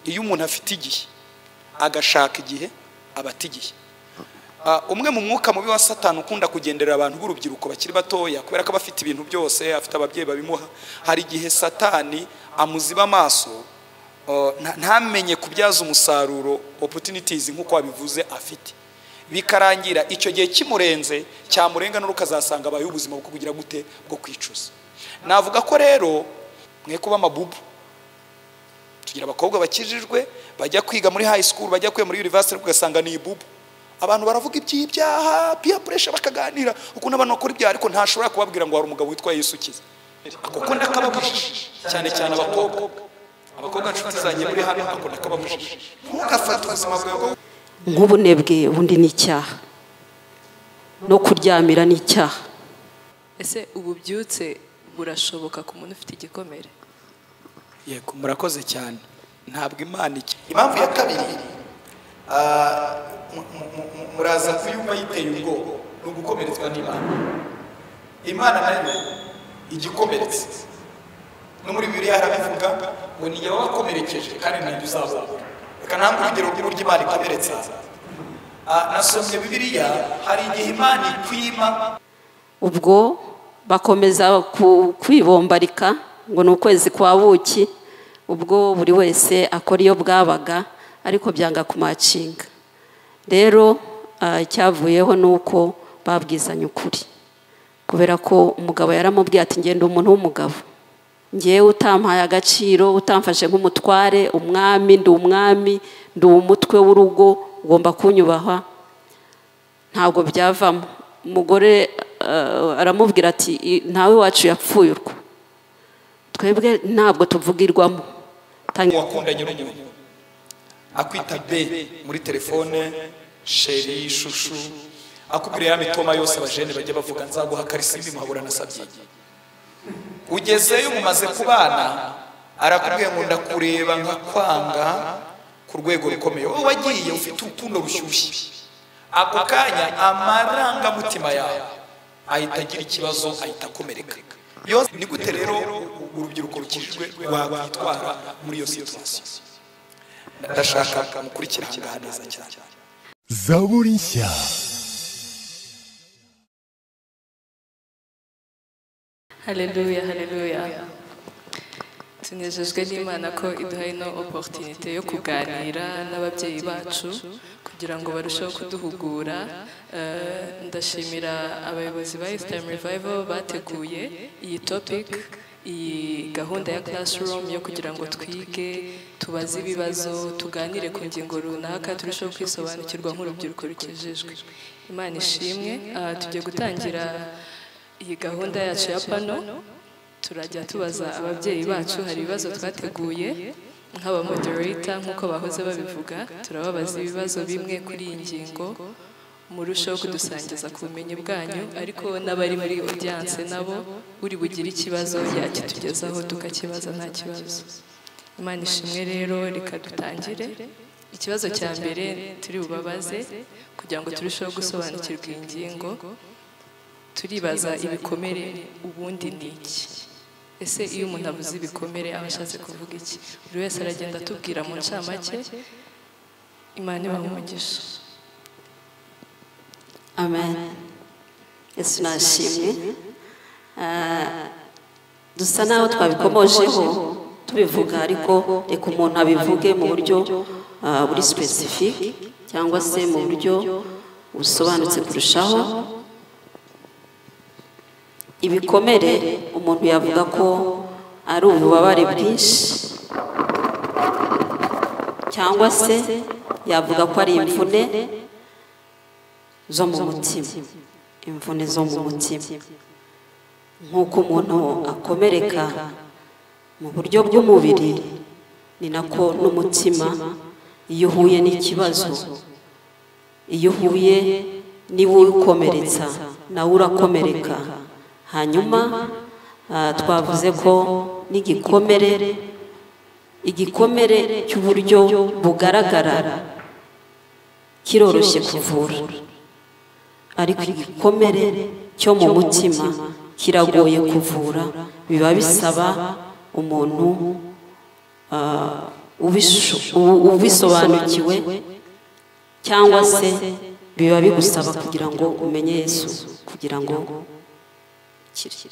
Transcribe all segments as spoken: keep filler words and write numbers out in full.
iyo umuntu afite igihe agashaka igihe abatigiye. Umwe mu mwuka mubi wa Satani ukunda kugenderera abantu b'urubyiruko bakiri batoya kubera ko bafite ibintu byose, afite ababyeyi babimuha. Hari igihe Satani amuziba amaso ntamenye kubyaza umusaruro opportunities nkuko wabivuze afite, bikarangira icyo gihe kimurenze cyamurenga n'urukazasanga abaye ubuzima bwo kugira gute bwo kwicuza. Navuga ko rero mwe kuba amabubu, tugira abakobwa bakijijwe bajya kwiga muri high school, bajya kwiga muri university ugasanga ni ibubu. Abantu baravuga iby'ibyaha, peer pressure bakaganira ukuntu abantu bakora ibyaha, ariko ntashobora kubabwira ngo hari umugabo witwa Yesu ukiza. Ako ndakababujije cyane cyane abakobwa. Abakobwa nshuti zanjye muri hano ako ndakababujije. Ntugafate ubuzima bwawe nk'ubunebwe, ubundi ni icyaha no kuryamira ni icyaha. Ese ububyutse burashoboka ku muntu ufite igikomere? Yego, murakoze cyane. Ntabwo Imana iki. Impamvu ya kabiri muraza kuyumva yiteye ubwoba no gukomeretswa n'Imana. Imana nayo igikomeretse no muri Bibiliya harabivuga ngo ni yawe wakomerekeje kandi nanjye uzabura. Reka ntabwo urugero rw'uburyo Imana ikomeretsa. Nasomye Bibiliya hari igihe Imana ikwima, ubwo bakomeza kwibombarika ngo ni ukwezi kwa buki, ubwo buri wese akora iyo bwabaga ariko byanga kumacinga. Rero icyavuyeho ni uko babwizanye ukuri, kubera ko umugabo yaramubwiye ati ngende umuntu w'umugabo, ngewe utampaye agaciro, utamfashe nk'umutware, umwami ndi umwami, ndi umutwe w'urugo, ugomba kunyubaha, ntabwo byavamo. Umugore aramubwira ati ntawe wacu yapfuye urwo, twebwe ntabwo tuvugirwamo. Wakundanye n'umuntu akwita be muri telefone, sheri, shushu, akubwira ya mitoma yose abajene bajya bavuga nzaguha karisimbi muhabura nasabye. Ugezeyo mumaze kubana arakubwiye ngo ndakureba nka kwanga ku rwego rukomeye, wowe wagiye ufite urukundo rushyushye. Ako kanya amarangamutima yawe ahita agira ikibazo, ahita akomereka. Ni gute rero urubyiruko rukijijwe rwakwitwara muri iyo situation? Ndashaka mukurikira aha neza cyane. Zaburi nshya. Haleluya, haleluya. Tunejejwe n'Imana ko iduhaye no opportunité yo kuganira n'ababyeyi bacu kugira ngo barusheho kuduhugura. Ndashimira abayobozi ba East Time Revival bateguye iyi topic, iyi gahunda ya classroom yo kugira ngo twige, tubaze ibibazo, tuganire ku ngingo runaka, turusheho kwisobanukirwa nk'urubyiruko rukijijwe. Imana ishimwe. Tugiye gutangira iyi gahunda yacu ya pano. Turajya tubaza ababyeyi bacu, hari ibibazo twateguye nk'aba moderator nk'uko bahoze babivuga, turababaza ibibazo bimwe kuri iyi ngingo, murushaho kudusangiza ku bumenyi bwanyu, ariko n'abari muri audience nabo uri bugire ikibazo yakitugezaho tukakibaza nta kibazo. Imana ishimwe. Rero reka dutangire. Ikibazo cya mbere turi bubabaze kugira ngo turusheho gusobanukirwa iyi ngingo, turibaza ibikomere ubundi ni iki? Ese iyo umuntu avuze ibikomere aba ashatse kuvuga iki? Buri wese aragenda atubwira mu ncamake. Imana ibahe umugisha. Amen. Yesu nashimwe. Dusa naho twabikomojeho tubivuga, ariko reka umuntu abivuge mu buryo buri specific cyangwa se mu buryo busobanutse kurushaho. Ibikomere umuntu yavuga ko ari ububabare bwinshi, cyangwa se yavuga ko ari imvune zo mu mutima, imvune zo mu mutima. Nk'uko umuntu akomereka mu buryo bw'umubiri, ni nako n'umutima iyo uhuye n'ikibazo, iyo uhuye niwe ukomeretsa nawe urakomereka. Hanyuma twavuze ko n'igikomere, igikomere cy'uburyo bugaragara kiroroshye kuvura, ariko igikomere cyo mu mutima kiragoye kuvura. Biba bisaba umuntu ubisobanukiwe cyangwa se biba bigusaba kugira ngo umenye Yesu kugira ngo kiri.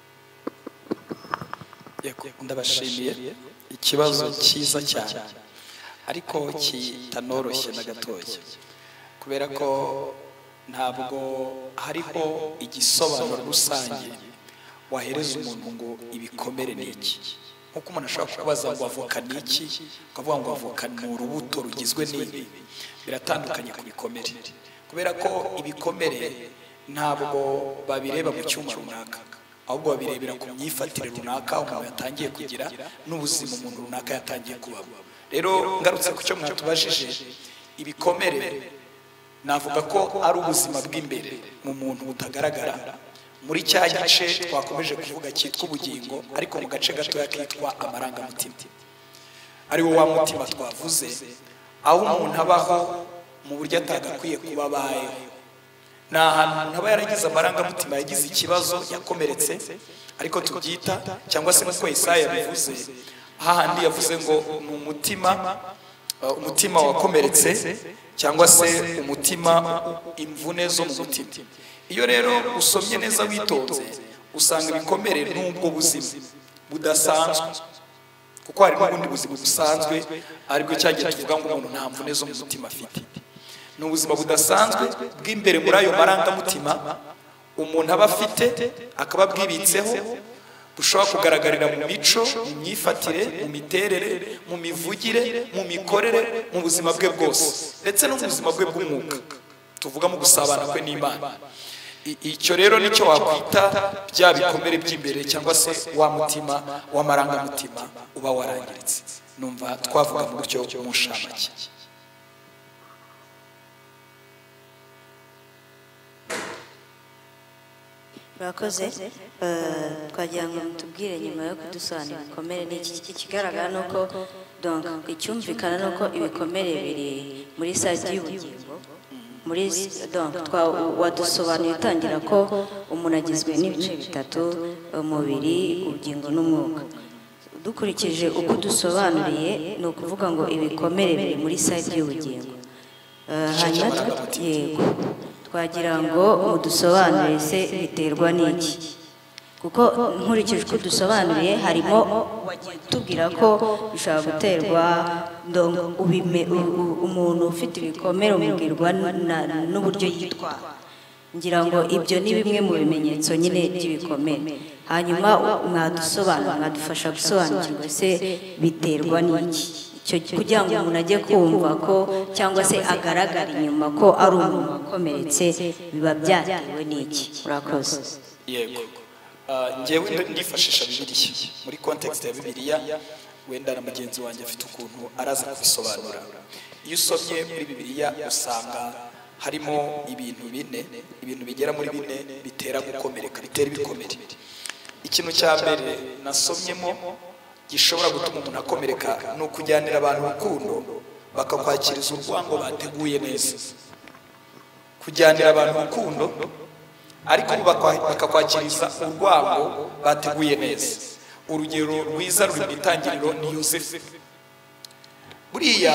Ndabashimiye ikibazo cyiza cyane ariko kitanoroshye na gatoya kubera ko ntabwo hariho igisobanuro rusange wahereza umuntu ngo ibikomere ni iki. Nkuko umuntu ashobora kubaza ngo avoka ni iki ukavuga ngo avoka ni urubuto rugizwe n'ibi, biratandukanye ku bikomere kubera ko ibikomere ntabwo babireba mu cyuma runaka ahubwo babirebera ku myifatire runaka umuntu yatangiye kugira n'ubuzima umuntu runaka yatangiye kubamo. Rero ngarutse ku cyo mwatubajije, ibikomere navuga ko ari ubuzima bw'imbere mu muntu butagaragara muri cya gice twakomeje kuvuga cyitwa ubugingo ariko mu gace gatoya kitwa amarangamutima, ari wo wa mutima twavuze, aho umuntu abaho mu buryo atagakwiye kuba abayeho. Ni ahantu umuntu aba yaragize amarangamutima yagize ikibazo yakomeretse ariko tubyita cyangwa se nk'uko Yesaya yabivuze hahandi yavuze ngo ni umutima umutima wakomeretse cyangwa se umutima imvune zo mu mutima. Iyo rero usomye neza witonze usanga ibikomere n'ubwo buzima budasanzwe kuko hari n'ubundi buzima busanzwe aribwo cyagiye tuvuga ngo umuntu nta mvune zo mu mutima afite. Ni ubuzima budasanzwe bw'imbere muri ayo marangamutima umuntu aba afite akaba bwibitseho, bushobora kugaragarira mu mico, mu myifatire, mu miterere, mu mivugire, mu mikorere, mu buzima bwe bwose ndetse no mu buzima bwe bw'umwuka tuvuga mu gusabana kwe n'Imana. Icyo rero nicyo wakwita bya bikomere by'imbere cyangwa se wa mutima w'amarangamutima uba warangiritse. Numva twavuga mu buryo mushamake. Murakoze, twagira ngo mutubwire nyuma yo kudusobanurira ibikomere n'iki. Ikigaragara ni uko donc icyumvikana ni uko ibikomere biri muri side y'ubugingo, muri donc wadusobanuye utangira ko umuntu agizwe n'ibice bitatu, umubiri, ubugingo n'umwuka. Dukurikije uko dusobanuriye ni ukuvuga ngo ibikomere biri muri side y'ubugingo. Hanyuma yego twagira ngo mudusobanurire se biterwa n'iki, kuko nkurikije uko dusobanuriye harimo tubwira ko bishobora guterwa umuntu ufite ibikomere umubwirwa n'uburyo yitwara. Ngira ngo ibyo ni bimwe mu bimenyetso nyine by'ibikomere. Hanyuma mwadusobanura mwadufasha gusobanukirwa se biterwa n'iki kugira ngo umuntu ajye kumva ko cyangwa se agaragara inyuma ko ari umuntu wakomeretse, biba byatewe n'iki? Murakoze. Yego, ngewe ndifashisha Bibiliya muri context ya Bibiliya, wenda na mugenzi wanjye afite ukuntu araza kubisobanura. Iyo usomye muri Bibiliya usanga harimo ibintu bine, ibintu bigera muri bine bitera gukomereka, bitera ibikomere. Ikintu cya mbere nasomyemo gishobora gutuma umuntu akomereka ni ukujyanira abantu urukundo bakakwakiriza urwango bateguye neza. Kujyanira abantu urukundo ariko bakakwakiriza urwango bateguye neza. Urugero rwiza ruri mu itangiriro ni Yosefu. Buriya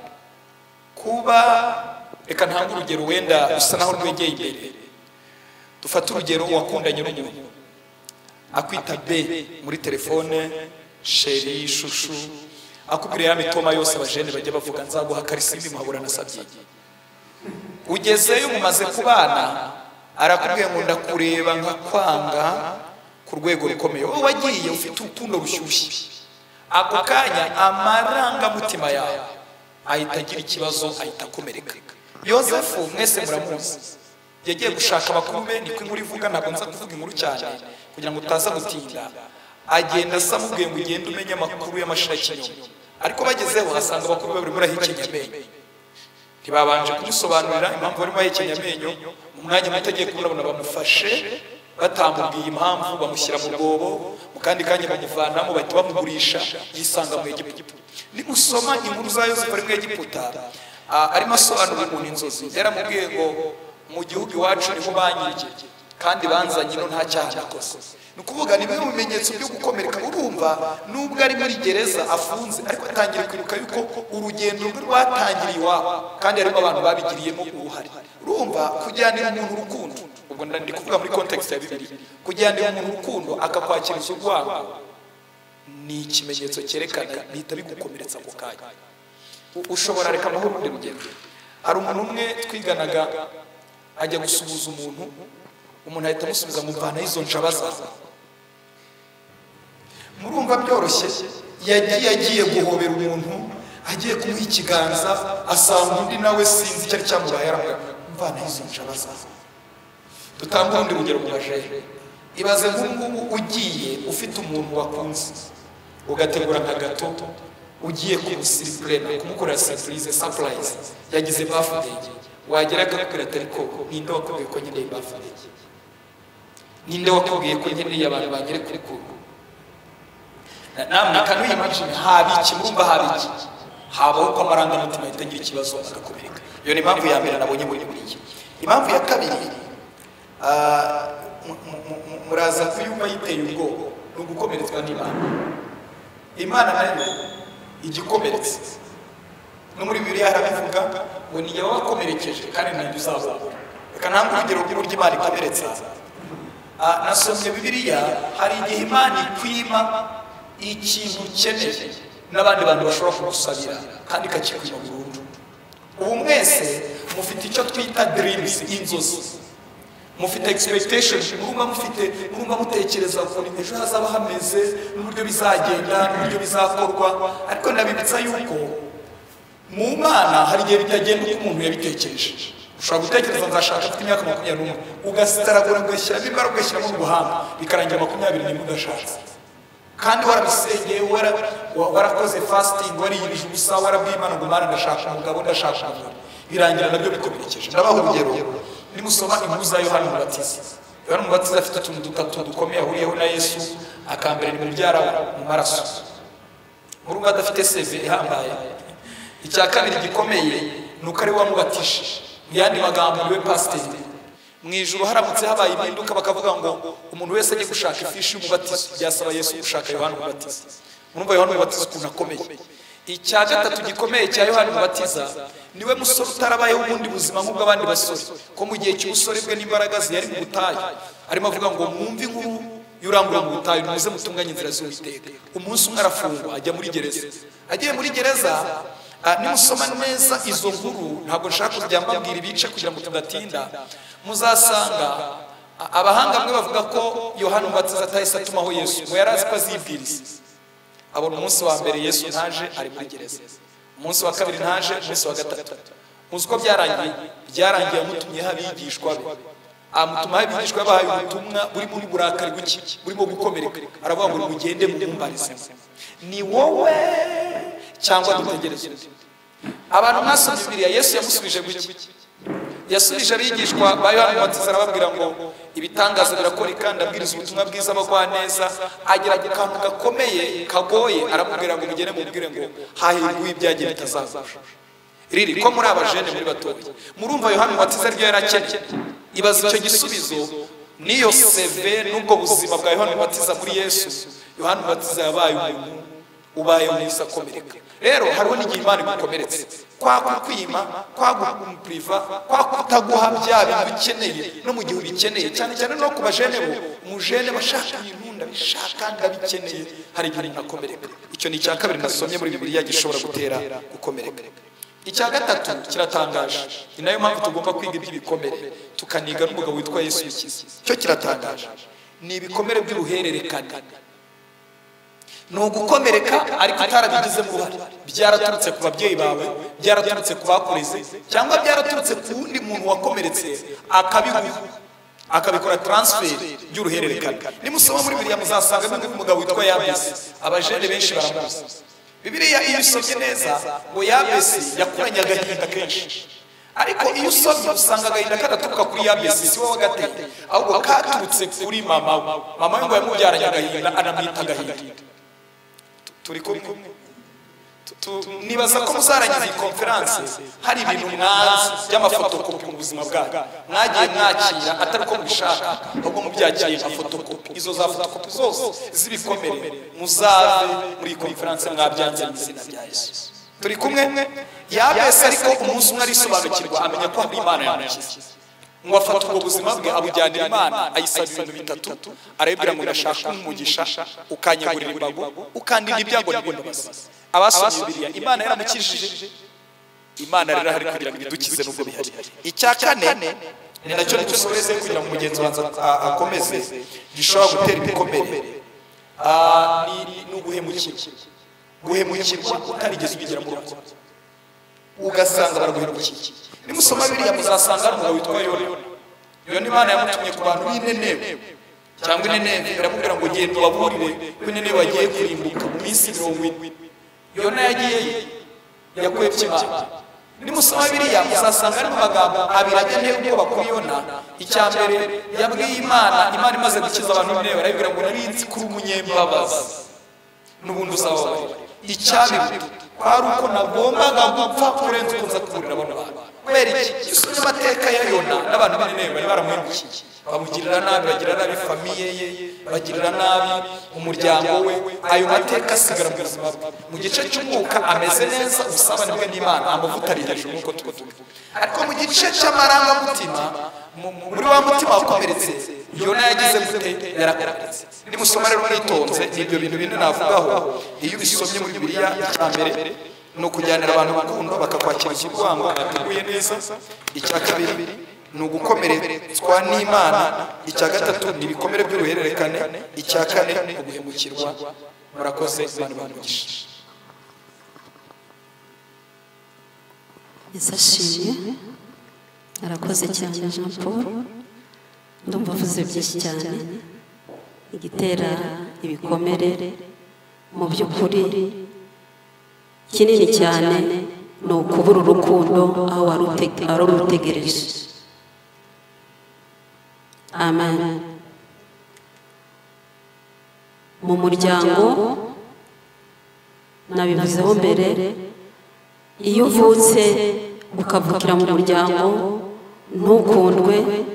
kuba, reka ntange urugero wenda usa naho rwegeye imbere. Dufate urugero wakundanye n'umuntu akwita be muri telefone, sheri, shushu, akubwira ya mitoma yose abajene bajya bavuga nzaguha karisimbi muhabura nasabye. Ugezeyo mumaze kubana arakubwiye ngo ndakureba nka kwanga ku rwego rukomeye, wowe wagiye ufite urukundo rushyushye. Ako kanya amarangamutima yawe ahita agira ikibazo, ahita akomereka. Yosefu mwese muramuzi, yagiye gushaka abakuru be, niko inkuru ivuga, ntabwo nza kuvuga inkuru cyane kugira ngo utaza gutinda. Agenda asa mubwiye ngo ugende umenye amakuru y'amashirakinyoma, ariko bagezeho asanga abakuru be barimo barahekenya amenyo. Ntibabanje kumusobanurira impamvu barimo bahekenya amenyo. Mu mwanya muto agiye kubona bamufashe batamubwiye impamvu, bamushyira mu rwobo, mu kandi kanya bamuvanamo bahita bamugurisha, yisanga mu Egiputa. Nimusoma inkuru za Yosefu ari mu Egiputa, arimo asobanura umuntu inzozi. Yaramubwiye ngo mu gihugu iwacu niho banyirye, kandi banzanye no nta cyaha nakoze. Ni ukuvuga ni bimwe mu bimenyetso byo gukomereka. Urumva nubwo ari muri gereza afunze ariko atangira kwibuka yuko urugendo rwe rwatangiriye iwabo kandi harimo abantu babigiriyemo uruhare. Urumva kujyanira umuntu urukundo, ubwo ndi kuvuga muri context ya Bibiliya, kujyanira umuntu urukundo akakwakiriza urwango ni ikimenyetso cyerekana bihita bigukomeretsa ako kanya. Ushobora reka amahoro undi rugendo. Hari umuntu umwe twiganaga ajya gusuhuza umuntu, umuntu ahita amusubiza mu mvana y'izo njabaza. Murumva byoroshye, yagiye agiye guhobera umuntu, agiye kumuha ikiganza, asanga undi nawe sinzi icyo ari cyamubaye, mvana y'izo njabaza. Dutanga urundi rugero mu bajehe. Ibaze nk'ubu ugiye ufite umuntu wakunze, ugategura nka gato, ugiye kumusiripurena, kumukorera surprise, surprise, yagize birthday, wagera akakubwira ati ariko ninde wakubwiye ko nkeneye birthday? Ninde wakubwiye ko nkeneye abantu bagere kuri kuru? Namwe kandi uyimagine haba iki, murumva haba iki? Habaho ko amarangamutima ahita agira ikibazo agakomereka. Iyo ni impamvu ya mbere nabonye muri buriya. Impamvu ya kabiri, muraza kuyumva yiteye ubwoba, ni ugukomeretswa n'Imana. Imana nayo igikomeretse. No muri Bibiliya harabivuga ngo ni yawe wakomerekeje kandi ntabwo uzabona. Reka ntabwo urugero rw'uburyo Imana ikomeretsa. Nasomye Bibiliya, hari igihe Imana ikwima ikintu ukeneye n'abandi bantu bashobora kugusabira kandi ikakikwima burundu. Ubu mwese mufite icyo twita dreams, inzozi. Mufite expectation, murumva mufite murumva mutekereza ukuntu ejo hazaba hameze n'uburyo bizagenda n'uburyo bizakorwa, ariko nabibitsa yuko mu Mana hari igihe bitagenda uko umuntu yabitekereje. Ushobora gutekereza nzashaka afite imyaka makumyabiri n'umwe, ugasaragura ugashyiramo imbaraga ugashyiramo ubuhanga, bikarangira makumyabiri n'imwe udashatse. Kandi warabisengeye, warakoze fasting, wariyirije ubusa, warabwiye Imana ngo Mana ndashaka umugabo, ndashaka umugabo, birangira nabyo bikomerekeje. Ndabaha urugero. Nimusoma inkuru za Yohana Umubatiza. Yohana Umubatiza afite utuntu dutatu dukomeye ahuriyeho na Yesu. Akambere ni mu byara mu maraso. Murumva adafite C V ihambaye. Icya kabiri gikomeye ni uko ari we wamubatije. Mu yandi magambo ni we pasiteri. Mu ijuru haramutse habaye impinduka bakavuga ngo umuntu wese ajye gushaka ifishi y'umubatizo, byasaba Yesu gushaka Yohana Umubatiza. Murumva Yohana Umubatiza ukuntu akomeye. Icya gatatu gikomeye cya Yohana Umubatiza, niwe musore utarabayeho ubundi buzima nk'ubw'abandi basore, ko mu gihe cy'ubusore bwe n'imbaraga ze yari mu butayu. Arimo avuga ngo mwumve inkuru y'urangurura mu butayu, muze mutunganye inzira z'Uwiteka. Umunsi umwe arafungwa ajya muri gereza. Agiye muri gereza, nimusoma neza izo nkuru, ntabwo nshaka kujya mbabwira ibice kugira ngo tudatinda, muzasanga abahanga bamwe bavuga ko Yohana Umubatiza atahise atumaho Yesu, ngo yari azi ko azibwiriza. Abona umunsi wa mbere Yesu ntaje, ari muri gereza. Umunsi wa kabiri ntaje, umunsi wa gatatu. Muzi ko byarangiye, byarangiye amutumyeho abigishwa be. Amutumaho abigishwa be, bahaye ubutumwa buri muri burakari buke, burimo gukomereka. Aravuga ngo mugende mumumbarize, ni wowe cyangwa dutegereze undi? Abantu mwasomye Bibiliya, Yesu yamusubije guki? Yasubije abigishwa ba Yohana Umubatiza arababwira ngo ibitangaza birakoreka, ndabwiriza ubutumwa bwiza abagwaneza. Agira ku kantu gakomeye kagoye, aramubwira ngo mugende mubwire ngo hahirwa ibyagiye bitazagusha. Riri ko muri abajene muri batoya, murumva Yohana Umubatiza aribyo yarakeneye. Ibaza icyo gisubizo niyo C V n'ubwo buzima bwa Yohana Umubatiza muri Yesu. Yohana Umubatiza yabaye umuntu ubaye mwisa komereka. Rero hariho n'igihe Imana igukomeretse, kwa kukwima, kwa gupriva, kwa kutaguha bya bintu bikeneye no mu gihe ubikeneye, cyane cyane no ku bajene bo, umujene bashaka ibintu ndabishaka ndabikeneye, hari igihe nakomereka. Icyo ni icya kabiri nasomye muri Bibiliya gishobora gutera gukomereka. Icya gatatu kiratangaje, ni nayo mpamvu tugomba kwiga iby'ibikomere, tukaniga n'umugabo witwa Yesu Mukiza. Cyo kiratangaje, ni ibikomere by'uruhererekane. Ni ugukomereka ariko utarabigizemo uruhare. Byaraturutse ku babyeyi bawe, byaraturutse ku bakureze, cyangwa byaraturutse ku wundi muntu wakomeretse akabiguha, akabikora transfer y'uruhererekane. Nimusoma muri Bibiliya muzasanga umugabo witwa Yabesi. Abajene benshi baramuzi. Bibiliya iyo usomye neza ngo Yabesi yakuranye agahinda kenshi, ariko iyo usomye usanga agahinda kadaturuka kuri Yabesi, si wowe wagateye, ahubwo katurutse kuri mama we. Mama we ngo yamubyaranye agahinda, anamwita agahinda. Turi kumwe. nibaza ko muzarangiza iyi konferanse hari ibintu mwazi by'amafotokopi mu buzima bwanyu mwagiye mwakira atari ko mubishaka ahubwo mubyakiriye nka fotokopi izo za fotokopi zose z'ibikomere muzave muri iyi konferanse mwabyanze mu izina rya Yesu turi kumwe Yabesi ariko umunsi umwe arisobanukirwa amenya ko hari Imana yamukiza ngo afata ubwo buzima bwe abujyanira Imana ayisaba ibintu bitatu arabibwira ngo ndashaka umugisha ukanyagurira imbago ukandinda ibyago n'ibindabazi abasomye Bibiliya Imana yaramukijije Imana rero hari kugira ngo idukize nubwo bihari icya kane ni nacyo dusoreze kugira ngo mugenzi wanza akomeze gishobora gutera ibikomere ni uguhemukirwa guhemukirwa utarigeze ubigira mu rugo ugasanga baraguhemukiye nimusoma Bibiliya muzasanga ari umugabo witwa Yona Yona Imana yamutumye ku bantu b'Inenebe cyangwa Inenebe iramubwira ngo genda ubaburire ko Inenebe bagiye kurimbuka mu minsi mirongo ine Yona yagiye yakwebye Imana nimusoma Bibiliya muzasanga ari mu magambo abiri ajyanye ubwoba kuri Yona icya mbere yabwiye Imana Imana imaze gukiza abantu b'Inenebe arabibwira ngo nari nzi kuri umunyembabazi n'ubundi uzababarira icyabiri kwari uko nagombaga gupfa kurenza uko nza kuburira abana bantu kubera iki usomye amateka ya Yona n'abantu b'Inenebe bari baramuhemukiye bamugirira nabi bagirira nabi famiye ye bagirira nabi umuryango we ayo mateka asigara mu buzima bwe mu gice cy'umwuka ameze neza usabane bwe n'Imana amavuta ari hejuru nk'uko tubivuga ariko mu gice cy'amarangamutima muri wa mutima wakomeretse Yona yagize gute yarakomeretse nimusoma rero mwitonze n'ibyo bintu bine navugaho iyo ubisomye muri Bibiliya icya mbere ni ukujyanira abantu urukundo bakakwakira ikirwango bateguye neza icya kabiri ni ugukomeretswa n'Imana icya gatatu ni ibikomere by'uruhererekane icya kane ni uguhemukirwa murakoze Imana ibamugishe Isashimye arakoze cyane Jean Paul ndumva avuze byinshi cyane igitera ibikomere mu by'ukuri kinini cyane ni ukubura urukundo aho wari urutegereje amen mu muryango nabivuzeho mbere iyo uvutse ukavukira mu muryango ntukundwe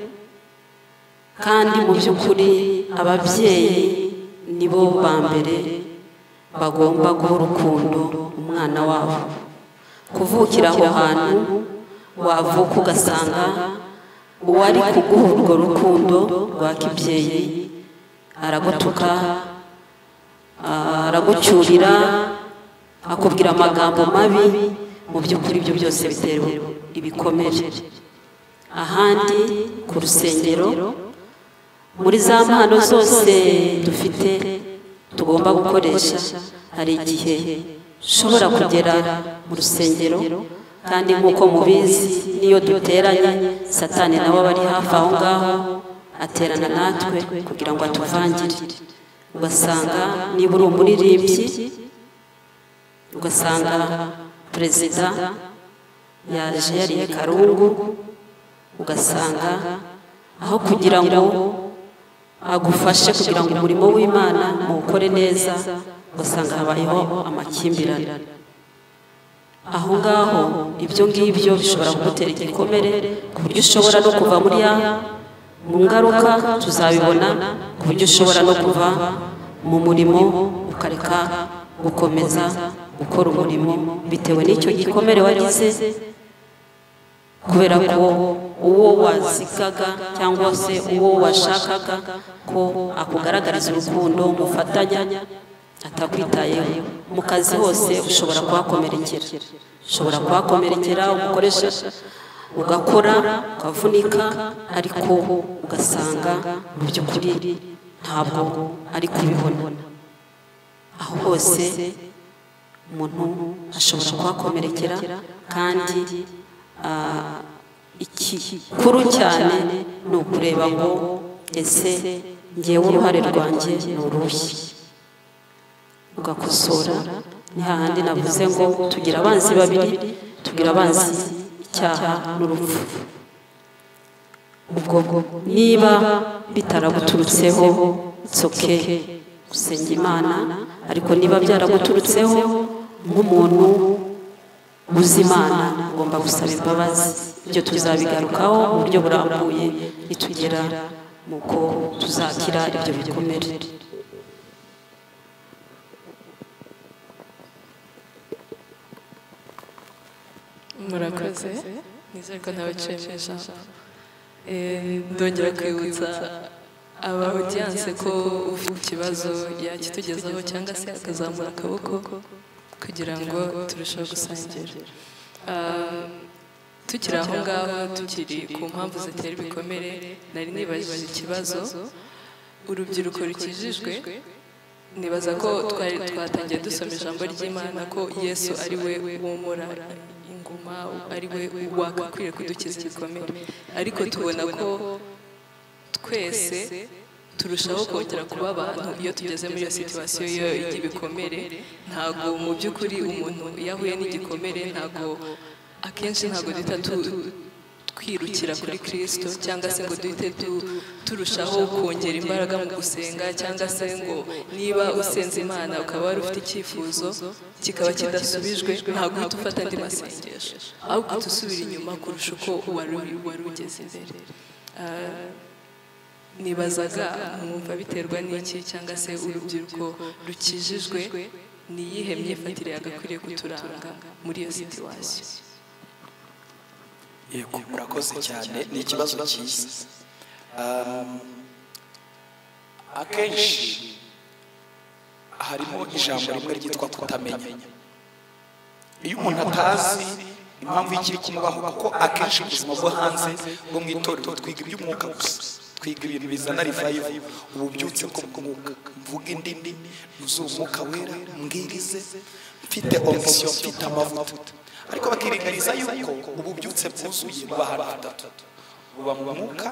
kandi mu by'ukuri ababyeyi nibo ba mbere bagomba guha urukundo umwana wabo kuvukira aho hantu wavuka ugasanga uwari kuguha urwo rukundo rwa kibyeyi aragutuka aragucyurira akubwira amagambo mabi mu by'ukuri ibyo byose bitera ibikomere ahandi ku rusengero muri za mpano zose dufite tugomba gukoresha hari igihe ushobora kugera mu rusengero kandi nk'uko mubizi niyo duteranye Satani nawe aba ari hafi aho ngaho aterana natwe kugira ngo atuvangire ugasanga niba uri umuririmbyi ugasanga perezida yaje yariye karungu ugasanga aho kugira ngo agufashe kugira ngo umurimo w'Imana muwukore neza ugasanga habayeho amakimbirane aho ngaho ibyo ngibyo bishobora kugutera igikomere ku buryo ushobora no kuva muri ya mu ngaruka tuzabibona ku buryo ushobora no kuva mu murimo ukareka gukomeza gukora umurimo bitewe n'icyo gikomere wagize kubera ko uwo wazigaga cyangwa se uwo washakaga ko akugaragariza urukundo mufatanya atakwitayeho mu kazi hose ushobora kuhakomerekera ushobora kuhakomerekera ugakoresha ugakora ukavunika ariko ugasanga mu by'ukuri ntabwo ari kubibona aho hose umuntu ashobora kuhakomerekera kandi ikikuru cyane ni ukureba ngo ese ngewe uruhare rwanjye ni urushyi ugakosora ni hahandi navuze ngo tugira abanzi babiri tugira abanzi icyaha n'urupfu ubwo niba bitaraguturutseho it's okay gusenga Imana ariko niba byaraguturutseho nk'umuntu uzi Imana ugomba gusaba imbabazi. Ibyo tuzabigarukaho mu buryo burambuye nitugera mu ko tuzakira ibyo bikomere. murakoze nizere ko ntabaciye mu ijambo. Ndongera kwibutsa aba audience ko ufite ikibazo yakitugezaho cyangwa se akazamura akaboko kugira ngo turusheho gusangira. Tukiri aho ngaho, tukiri ku mpamvu zitera ibikomere, nari nibajije ikibazo urubyiruko rukijijwe. Nibaza ko twari twatangiye dusoma ijambo ry'Imana ko Yesu ari we womora inguma, ari we wakakwiriye kudukiza ibikomere, ariko tubona ko twese turushaho kongera kuba abantu iyo tugeze muri iyo situwasiyo y'ibikomere. Ntabwo mu by'ukuri umuntu iyo ahuye n'igikomere, ntabwo akenshi ntabwo duhita twirukira kuri Kristo cyangwa se ngo duhite turushaho kongera imbaraga mu gusenga, cyangwa se ngo niba usenze Imana ukaba wari ufite icyifuzo kikaba kidasubijwe, ntabwo uhita ufata andi masengesho, ahubwo dusubira inyuma kurusha uko wari ugeze imbere. Nibazaga mwumva biterwa n'iki, cyangwa se urubyiruko rukijijwe ni iyihe myifatire yagakwiriye kuturanga muri iyo situwasiyo? Yego, murakoze cyane, ni ikibazo cyiza. Akenshi harimo ijambo rimwe ryitwa kutamenya. Iyo umuntu atazi impamvu y'ikiri kumubaho, kuko akenshi ubuzima bwo hanze bwo mu itorero twiga iby'umwuka gusa, twiga ibintu bizana revival, ububyutse bwo mu mwuka, mvuga indimi, nuzuye umwuka wera, mbwirize, mfite onction, mfite amavuta. Ariko bakirengagiza yuko ububyutse bwuzuye buba ahantu hatatu: buba mu mwuka,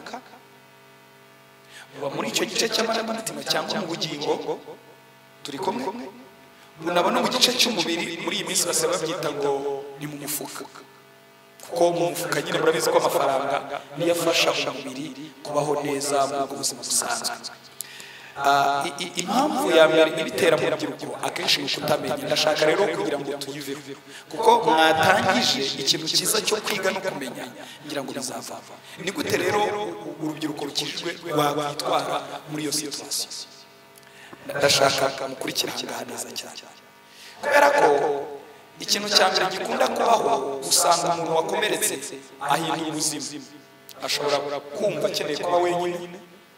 buba muri icyo gice cy'amarangamutima cyangwa mu bugingo, turi kumwe, bunabona mu gice cy'umubiri. Muri iyi minsi base babyita ngo ni mu mufuka, kuko mu mufuka nyine murabizi ko amafaranga niyo afasha umubiri kubaho neza mu buzima busanzwe. Impamvu ya mbere ibitera mu rubyiruko akenshi ni ukutamenya. Ndashaka rero kugira ngo tuyiveho, kuko mwatangije ikintu cyiza cyo kwiga no kumenya, ngira ngo bizava. Ni gute rero urubyiruko rukijijwe rwakwitwara muri iyo situwasiyo? Ndashaka mukurikira aha neza cyane, kubera ko ikintu cya mbere gikunda kubaho, usanga umuntu wakomeretse ahindura ubuzima. Ashobora kumva akeneye kuba wenyine,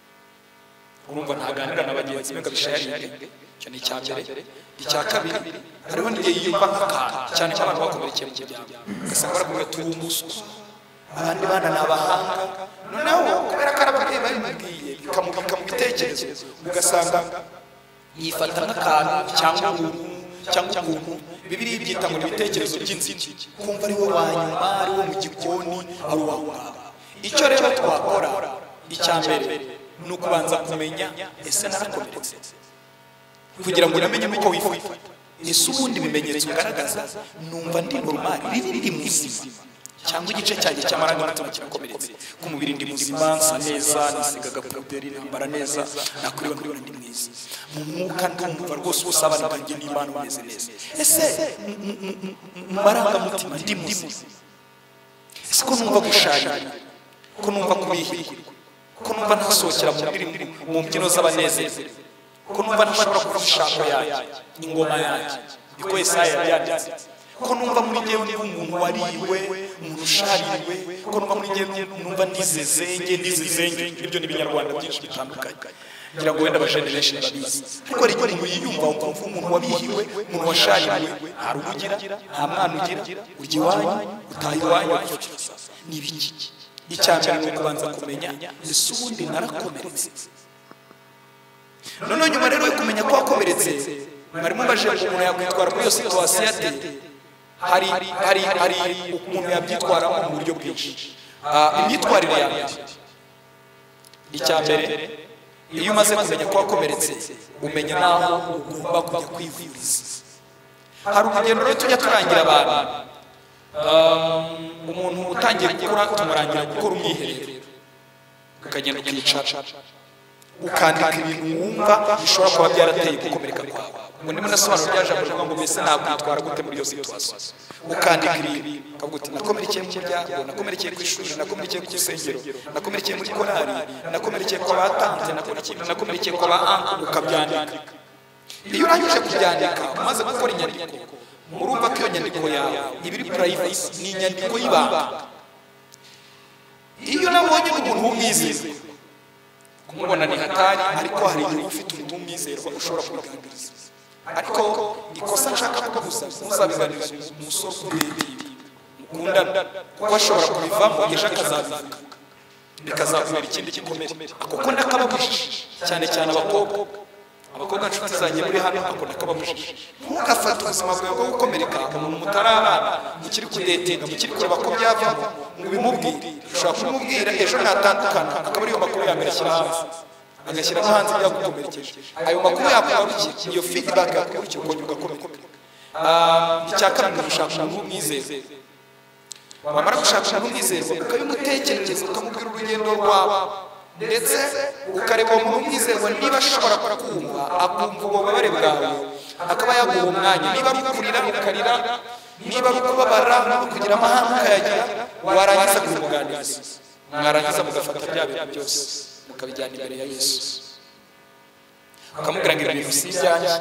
urumva ntaganira na bagenzi be ngo abisharinge. Icyo ni icya mbere. Icya kabiri, hariho n'igihe yiyumva nk'akantu, cyane nk'abantu bakomerekeye mu muryango, ugasanga baravuga turi umuswa, abandi bana ni abahanga. Noneho kubera ko arababyeyi babimubwiye bikamubika mu bitekerezo, ugasanga yifata nk'akantu cyangwa umuntu cyangwa umuntu. Bibiliya ibyita ngo ni ibitekerezo by'inziki, kumva ari we wa nyuma, ari we mu gikoni, ari uwa ngaba. Icyo rero twakora, icya mbere ni ukubanza kumenya ese narakomeretse, kugira ngo unamenye uko wifata. Ese ubundi bimenyetso ugaragaza numva ndi normal, riri riri muzima, cyangwa igice cyanjye cy'amarangamutima kirakomeretse. Ku mubiri ndi muzima, nsa neza, nisigaga puderi, nambara neza, nakureba nkabona ndi mwiza. Mu mwuka ndumva rwose ubusabane bwanjye n'Imana bumeze neza. Ese mu marangamutima ndi muzima? Ese ko numva gusharira, ko numva kubihirwa, ko numva ntasohokera mu ndirimbo, mu mbyino z'abanezero, ko numva ntashobora kuvuga ishako yanjye, ingoma yanjye, niko Yesaya yabyanditse. Ko numva muri njyewe ndi umuntu wariwe, umuntu ushaririwe, ko numva muri njyewe numva ndizezenge, ndizezenge. Ibyo ni ibinyarwanda byinshi bitandukanye, ngira ngo wenda abajeneresheni babizi. Ariko hari igihe umuntu yiyumva ukumva umuntu wabihiwe, umuntu washaririwe, nta rugo ugira, nta mwana ugira, urya iwanyu, utaha iwanyu. Ni ibiki? Icya mbere ni ukubanza kumenya ese ubundi narakomeretse. Noneho nyuma rero yo kumenya ko wakomeretse, mwarimu mbaje ngo umuntu yakwitwara muri iyo situwasiyo ate? Hari hari hari umuntu yabyitwaramo mu buryo bwinshi. Imyitwarire ya mbere, icya mbere, iyo umaze kumenya ko wakomeretse, umenya naho ugomba kujya kwivuriza. Hari urugendo rero tujya turangira abantu, umuntu utangiye gukura tumurangira gukora umwiherero, ukagenda ukicara ukandika ibintu wumva bishobora kuba byarateye gukomereka kwawe ngo ndimo nasobanura rya jambo rivuga ngo mbese nakwitwara gute muri iyo situation ukandika ibintu ukavuga uti nakomerekeye mu muryango nakomerekeye ku ishuri nakomerekeye ku rusengero nakomerekeye muri korali nakomerekeye kwa batante nakomerekeye kwa ba uncle ukabyandika iyo urangije kubyandika umaze gukora inyandiko murumva ko iyo nyandiko yawe ibiri privacy ni inyandiko y'ibanga iyo nabonye umuntu w'umwizerwa kumubona ni hatari ariko hari igihe ufite umuntu w'umwizerwa ushobora kubiganiriza ariko ikosa nshaka kuguza muzabiganiriza umusore urebye mukundana kuko ashobora kubivamo ejo akazabivuga bikazakubera ikindi gikomere ako ko ndakababujije cyane cyane abakobwa abakobwa nshuti zanjye muri hano ako ndakababujije ntugafate ubuzima bwawe bwo gukomereka umuntu mutarabana mukiri kudetinga mukiri kureba ko byavamo ngo ubimubwire ushobora kumubwira ejo natandukana akaba ariyo makuru ya mbere ashyira hanze agashyira no hanze ibyagukomerekeje ayo makuru yakugarukiye iyo feedback yakugarukiye ukongera ugakomereka icya kabiri ushaka umuntu w'umwizerwa wamara gushaka umuntu w'umwizerwa ukabimutekerereza ukamubwira urugendo rwawe ndetse ukareba uwo muntu w'umwizerwa niba ashobora kumva akumva ububabare bwawe akaba yaguha umwanya niba ari ukurira ukarira niba ari ukubabara no kugira amahanga ukayagira warangiza kubimuganiriza mwarangiza mugafata bya bintu byose mukabijyana imbere ya Yesu ukamubwira ngo ibintu si ibyanjye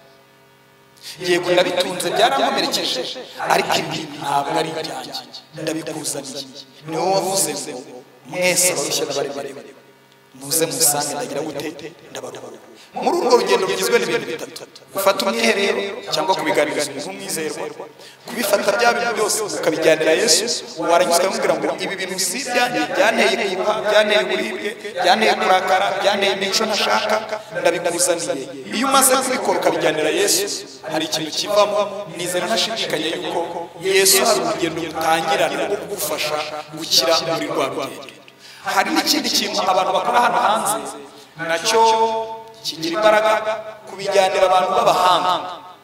yego ndabitunze byarankomerekeje ariko ibi ntabwo ari ibyanjye ndabikuzaniye niwo wavuze ngo mwese abarushya n'abaremerewe muze musange ndagira gute ndabaruhura muri urwo rugendo rugizwe n'ibintu bitatu gufata umwiherero cyangwa kubiganiriza umuntu w'umwizerwa kubifata bya bintu byose ukabijyanira Yesu warangiza ukamubwira ngo ibi bintu si ibyanjye byanteye kuba byanteye uburibwe byanteye kurakara byanteye imico ntashaka ndabikuzaniye iyo umaze kubikora ukabijyanira Yesu hari ikintu kivamo nizera ntashidikanya yuko Yesu hari urugendo rutangirana rwo kugufasha gukira muri rwa rugendo hari n'ikindi kintu abantu bakora hano hanze nacyo kigira imbaraga kubijyanira abantu b'abahanga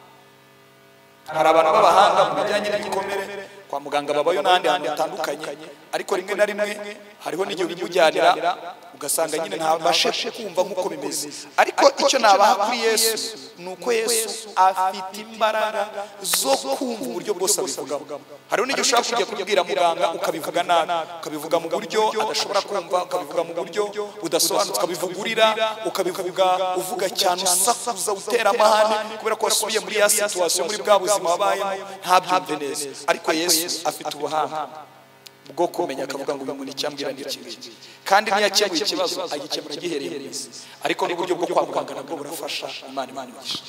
hari abantu b'abahanga mu bijyanye n'igikomere kwa muganga babayo n'ahandi hantu hatandukanye ariko rimwe na rimwe hariho n'igihe ubimujyanira ugasanga nyine ntabashe kumva nk'uko bimeze ariko icyo nabaha kuri Yesu ni uko Yesu afite imbaraga zo kumva uburyo bwose abivugamo hariho n'igihe ushobora kujya kubwira muganga ukabivuga nabi ukabivuga mu buryo adashobora kumva ukabivuga mu buryo budasobanutse ukabivugurira ukabivuga uvuga cyane usakuza utera amahane kubera ko wasubiye muri ya situation muri bwa buzima wabayemo ntabyumve neza ariko Yesu afite ubuhanga bwo kumenya akavuga ngo uyu muntu icyambwira ni iki kandi ntiyakemuye ikibazo agikemura gihereye mu isi ariko n'uburyo bwo kwa muganga nabwo burafasha Imana Imana imugisha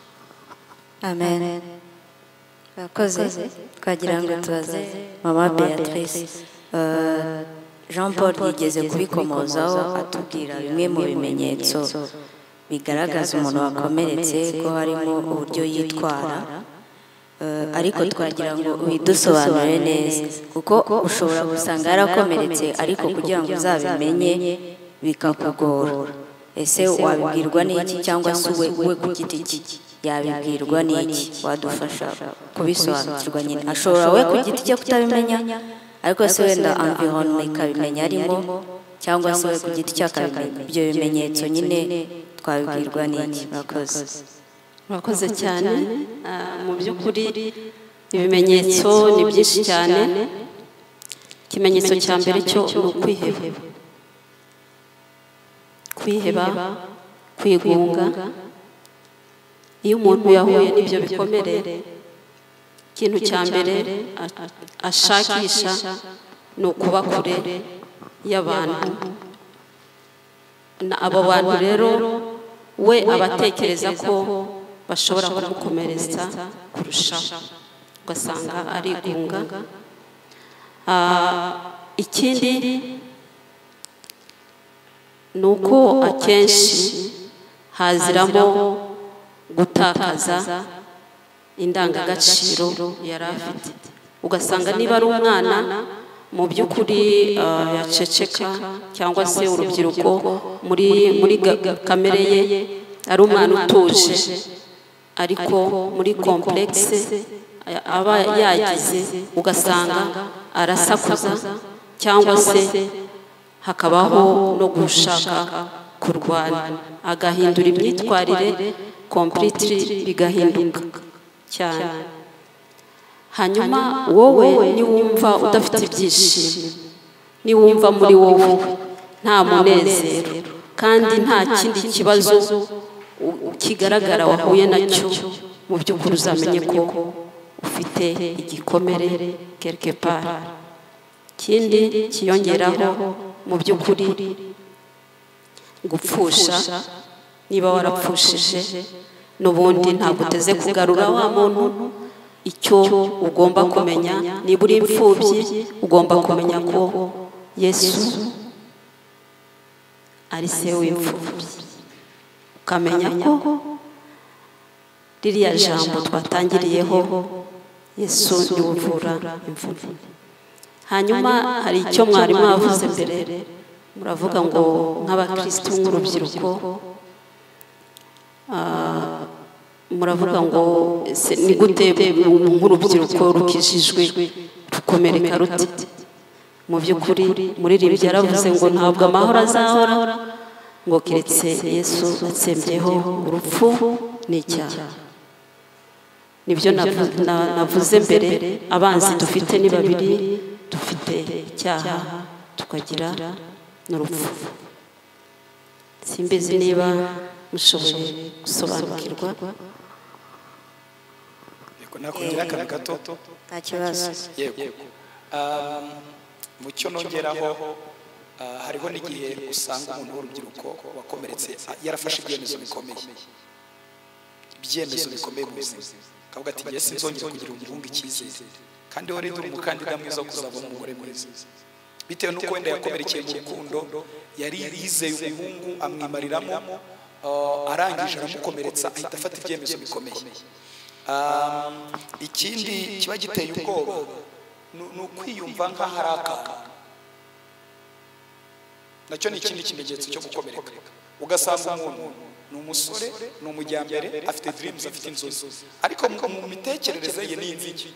amen bakoze twagira ngo tubaze mama Beatrice Jean Paul yigeze kubikomozaho atubwira bimwe mu bimenyetso bigaragaza umuntu wakomeretse ko harimo uburyo yitwara ariko twagira ngo ubidusobanurire neza kuko ushobora gusanga yarakomeretse ariko kugira ngo uzabimenye bikakugora ese wabibwirwa n'iki cyangwa se we ku giti cye yabibwirwa n'iki wadufasha kubisobanukirwa nyine ashobora we ku giti cye kutabimenya ariko se wenda environment ikabimenya arimo cyangwa se we ku giti cye akabimenya ibyo bimenyetso nyine twabibwirwa n'iki murakoze murakoze cyane mu by'ukuri ibimenyetso ni byinshi cyane ikimenyetso cya mbere cyo ni ukwiheba kwiheba kwigunga iyo umuntu yahuye n'ibyo bikomere ikintu cya mbere ashakisha ni ukuba kure y'abantu abo bantu rero we abatekereza ko bashobora kumukomeretsa kurushaho ugasanga arigunga ikindi ni uko akenshi haziramo gutakaza indangagaciro yari afite ugasanga niba ari umwana mu by'ukuri yaceceka cyangwa se urubyiruko muri muri kamere ye ari umwana utuje ariko muri complexe aba yagize ugasanga arasakuza cyangwa se hakabaho no gushaka kurwana agahindura imyitwarire completely bigahinduka cyane. Hanyuma wowe niwumva udafite ibyishimo, niwumva muri wowe nta munezero kandi nta kindi kibazo kigaragara wahuye nacyo, mu by'ukuri uzamenye ko ufite igikomere quelque part. Kindi kiyongeraho mu by'ukuri gupfusha, niba warapfushije n'ubundi ntabwo uteze kugarura wa muntu. Icyo ugomba kumenya, niba uri imfubyi ugomba kumenya ko Yesu ari se w'imfubyi, ukamenya ko ririya jambo twatangiriyeho Yesu niwe uvura imfubyi. Hanyuma hari icyo mwari mwavuze mbere, muravuga ngo nk'abakristo nk'urubyiruko, muravuga ngo ni gute nk'urubyiruko rukijijwe rukomereka rute? Mu by'ukuri muririmbyi yaravuze ngo ntabwo amahoro azahora ngo keretse Yesu atsembyeho urupfu n'icyaha. Nibyo navuze mbere, abanzi dufite ni babiri, dufite icyaha tukagira n'urupfu. Simbizi niba mushoboye gusobanukirwa. Nakongera akana gato nta kibazo. Yego, mu cyo nongeraho, hariho n'igihe usanga umuntu w'urubyiruko wakomeretse yarafashe ibyemezo bikomeye, ibyemezo bikomeye mu buzima, akavuga ati ngiye sinzongera kugira umuhungu icyizere, kandi wari uri umukandida mwiza wo kuzavamo umugore mwiza, bitewe n'uko wenda yakomerekeye mu rukundo, yari yizeye umuhungu amwimariramo, arangije aramukomeretsa, ahita afata ibyemezo bikomeye. Ikindi kiba giteye ubwoba ni ukwiyumva nk'aho ari akantu, nacyo ni ikindi kimenyetso cyo gukomereka. Ugasanga umuntu ni umusore, ni umujyambere, afite dreams, afite inzozi, ariko mu mitekerereze ye ni inzige.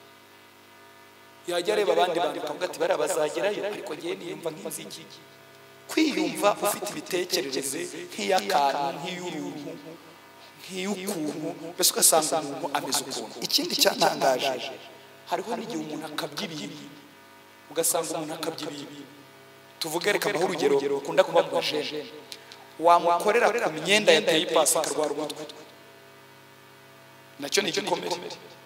Yajya areba abandi bantu akavuga ati bariya bazagerayo, ariko ngewe niyumva nk'inzige. Kwiyumva ufite ibitekerereze nk'iy'akantu, nk'iy'uruhu, nk'iy'ukuntu, mbese ugasanga umuntu ameze ukuntu. Ikindi cyatangaje, hariho n'igihe umuntu akabya ibibi, ugasanga umuntu akabya ibibi. Tuvuge reka mbaho urugero ukunda kuba mu bajene, wamukorera ku myenda yateye ipasi akarwara umutwe, nacyo ni igikomere.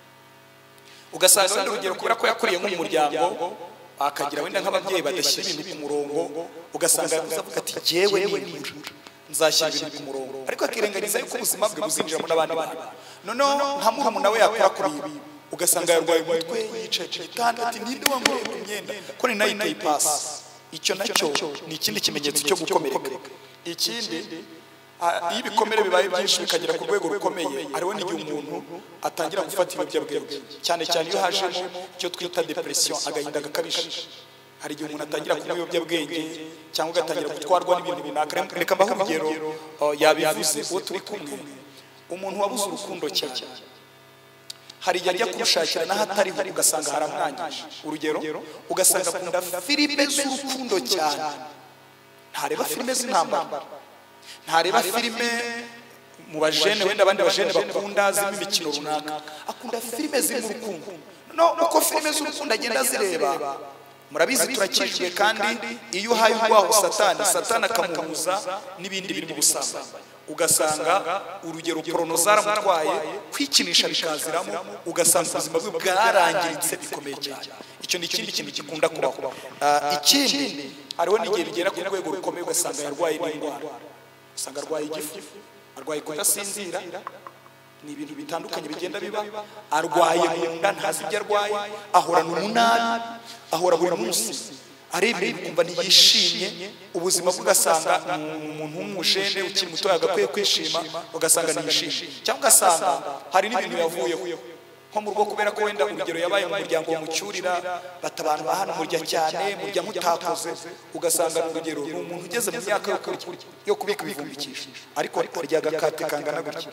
Ugasanga wenda urugero kubera ko yakuriye nko mu muryango, akagira wenda nk'ababyeyi badashyira ibintu ku murongo, ugasanga yakuze avuga ati jyewe ninjura nzashyira ibintu ku murongo, ariko akirengagiza yuko ubuzima bwe buzinjiramo n'abandi bantu. Noneho nka murumuna we yakora kuri ibi, ugasanga yarwaye umutwe, yicaye ku gitanda ati ninde wamuriye ku myenda ko ni nayo iteye ipasi. Icyo nacyo ni ikindi kimenyetso cyo gukomereka. Ikindi, iyo ibikomere bibaye byinshi bikagera ku rwego rukomeye, hariho n'igihe umuntu atangira gufata ibiyobyabwenge, cyane cyane iyo hajemo icyo twita depression, agahinda gakabije. Hari igihe umuntu atangira kunywa ibiyobyabwenge cyangwa agatangira gutwarwa n'ibintu runaka. Reka mbaho urugero yabivuze, uwo turi kumwe, umuntu wabuze urukundo cyane, hari igihe ajya kumushakira n'ahatariho ugasanga haramwangije. Urugero, ugasanga akunda filime z'urukundo cyane, ntareba filime z'intambara, ntareba filime mu bajene, wenda abandi bajene bakunda zirimo imikino runaka, akunda filime zirimo urukundo. Nuko filime z'urukundo agenda azireba, murabizi turakijwe, kandi iyo uhaye urwaho satani, satani akamuhuza n'ibindi biri mu busambanyi. Ugasanga urugero porono zaramutwaye, kwikinisha bikaziramo, ugasanga ubuzima bwe bwarangiritse bikomeye cyane. Icyo ni ikindi kintu gikunda kubaho. Ikindi, hariho n'igihe bigera ku rwego rukomeye, ugasanga yarwaye n'indwara, usanga arwaye igifu, arwaye kudasinzira, ni ibintu bitandukanye bigenda biba, arwaye mu nda ntazi ibyo arwaye, ahorana umunabi, ahora buri munsi areba ibintu kumva ntiyishimye, ubuzima bwe ugasanga umuntu w'umujene ukiri muto yagakwiye kwishima, ugasanga ntiyishimye. Cyangwa ugasanga hari n'ibintu yavuyeho nko mu rugo, kubera ko wenda urugero yabaye mu muryango wamucyurira, batabantu ba hano murya cyane, murya mutakoze, ugasanga urugero ni umuntu ugeze mu myaka yo kubika ibivumbikisho, ariko arya agakate kangana gutya,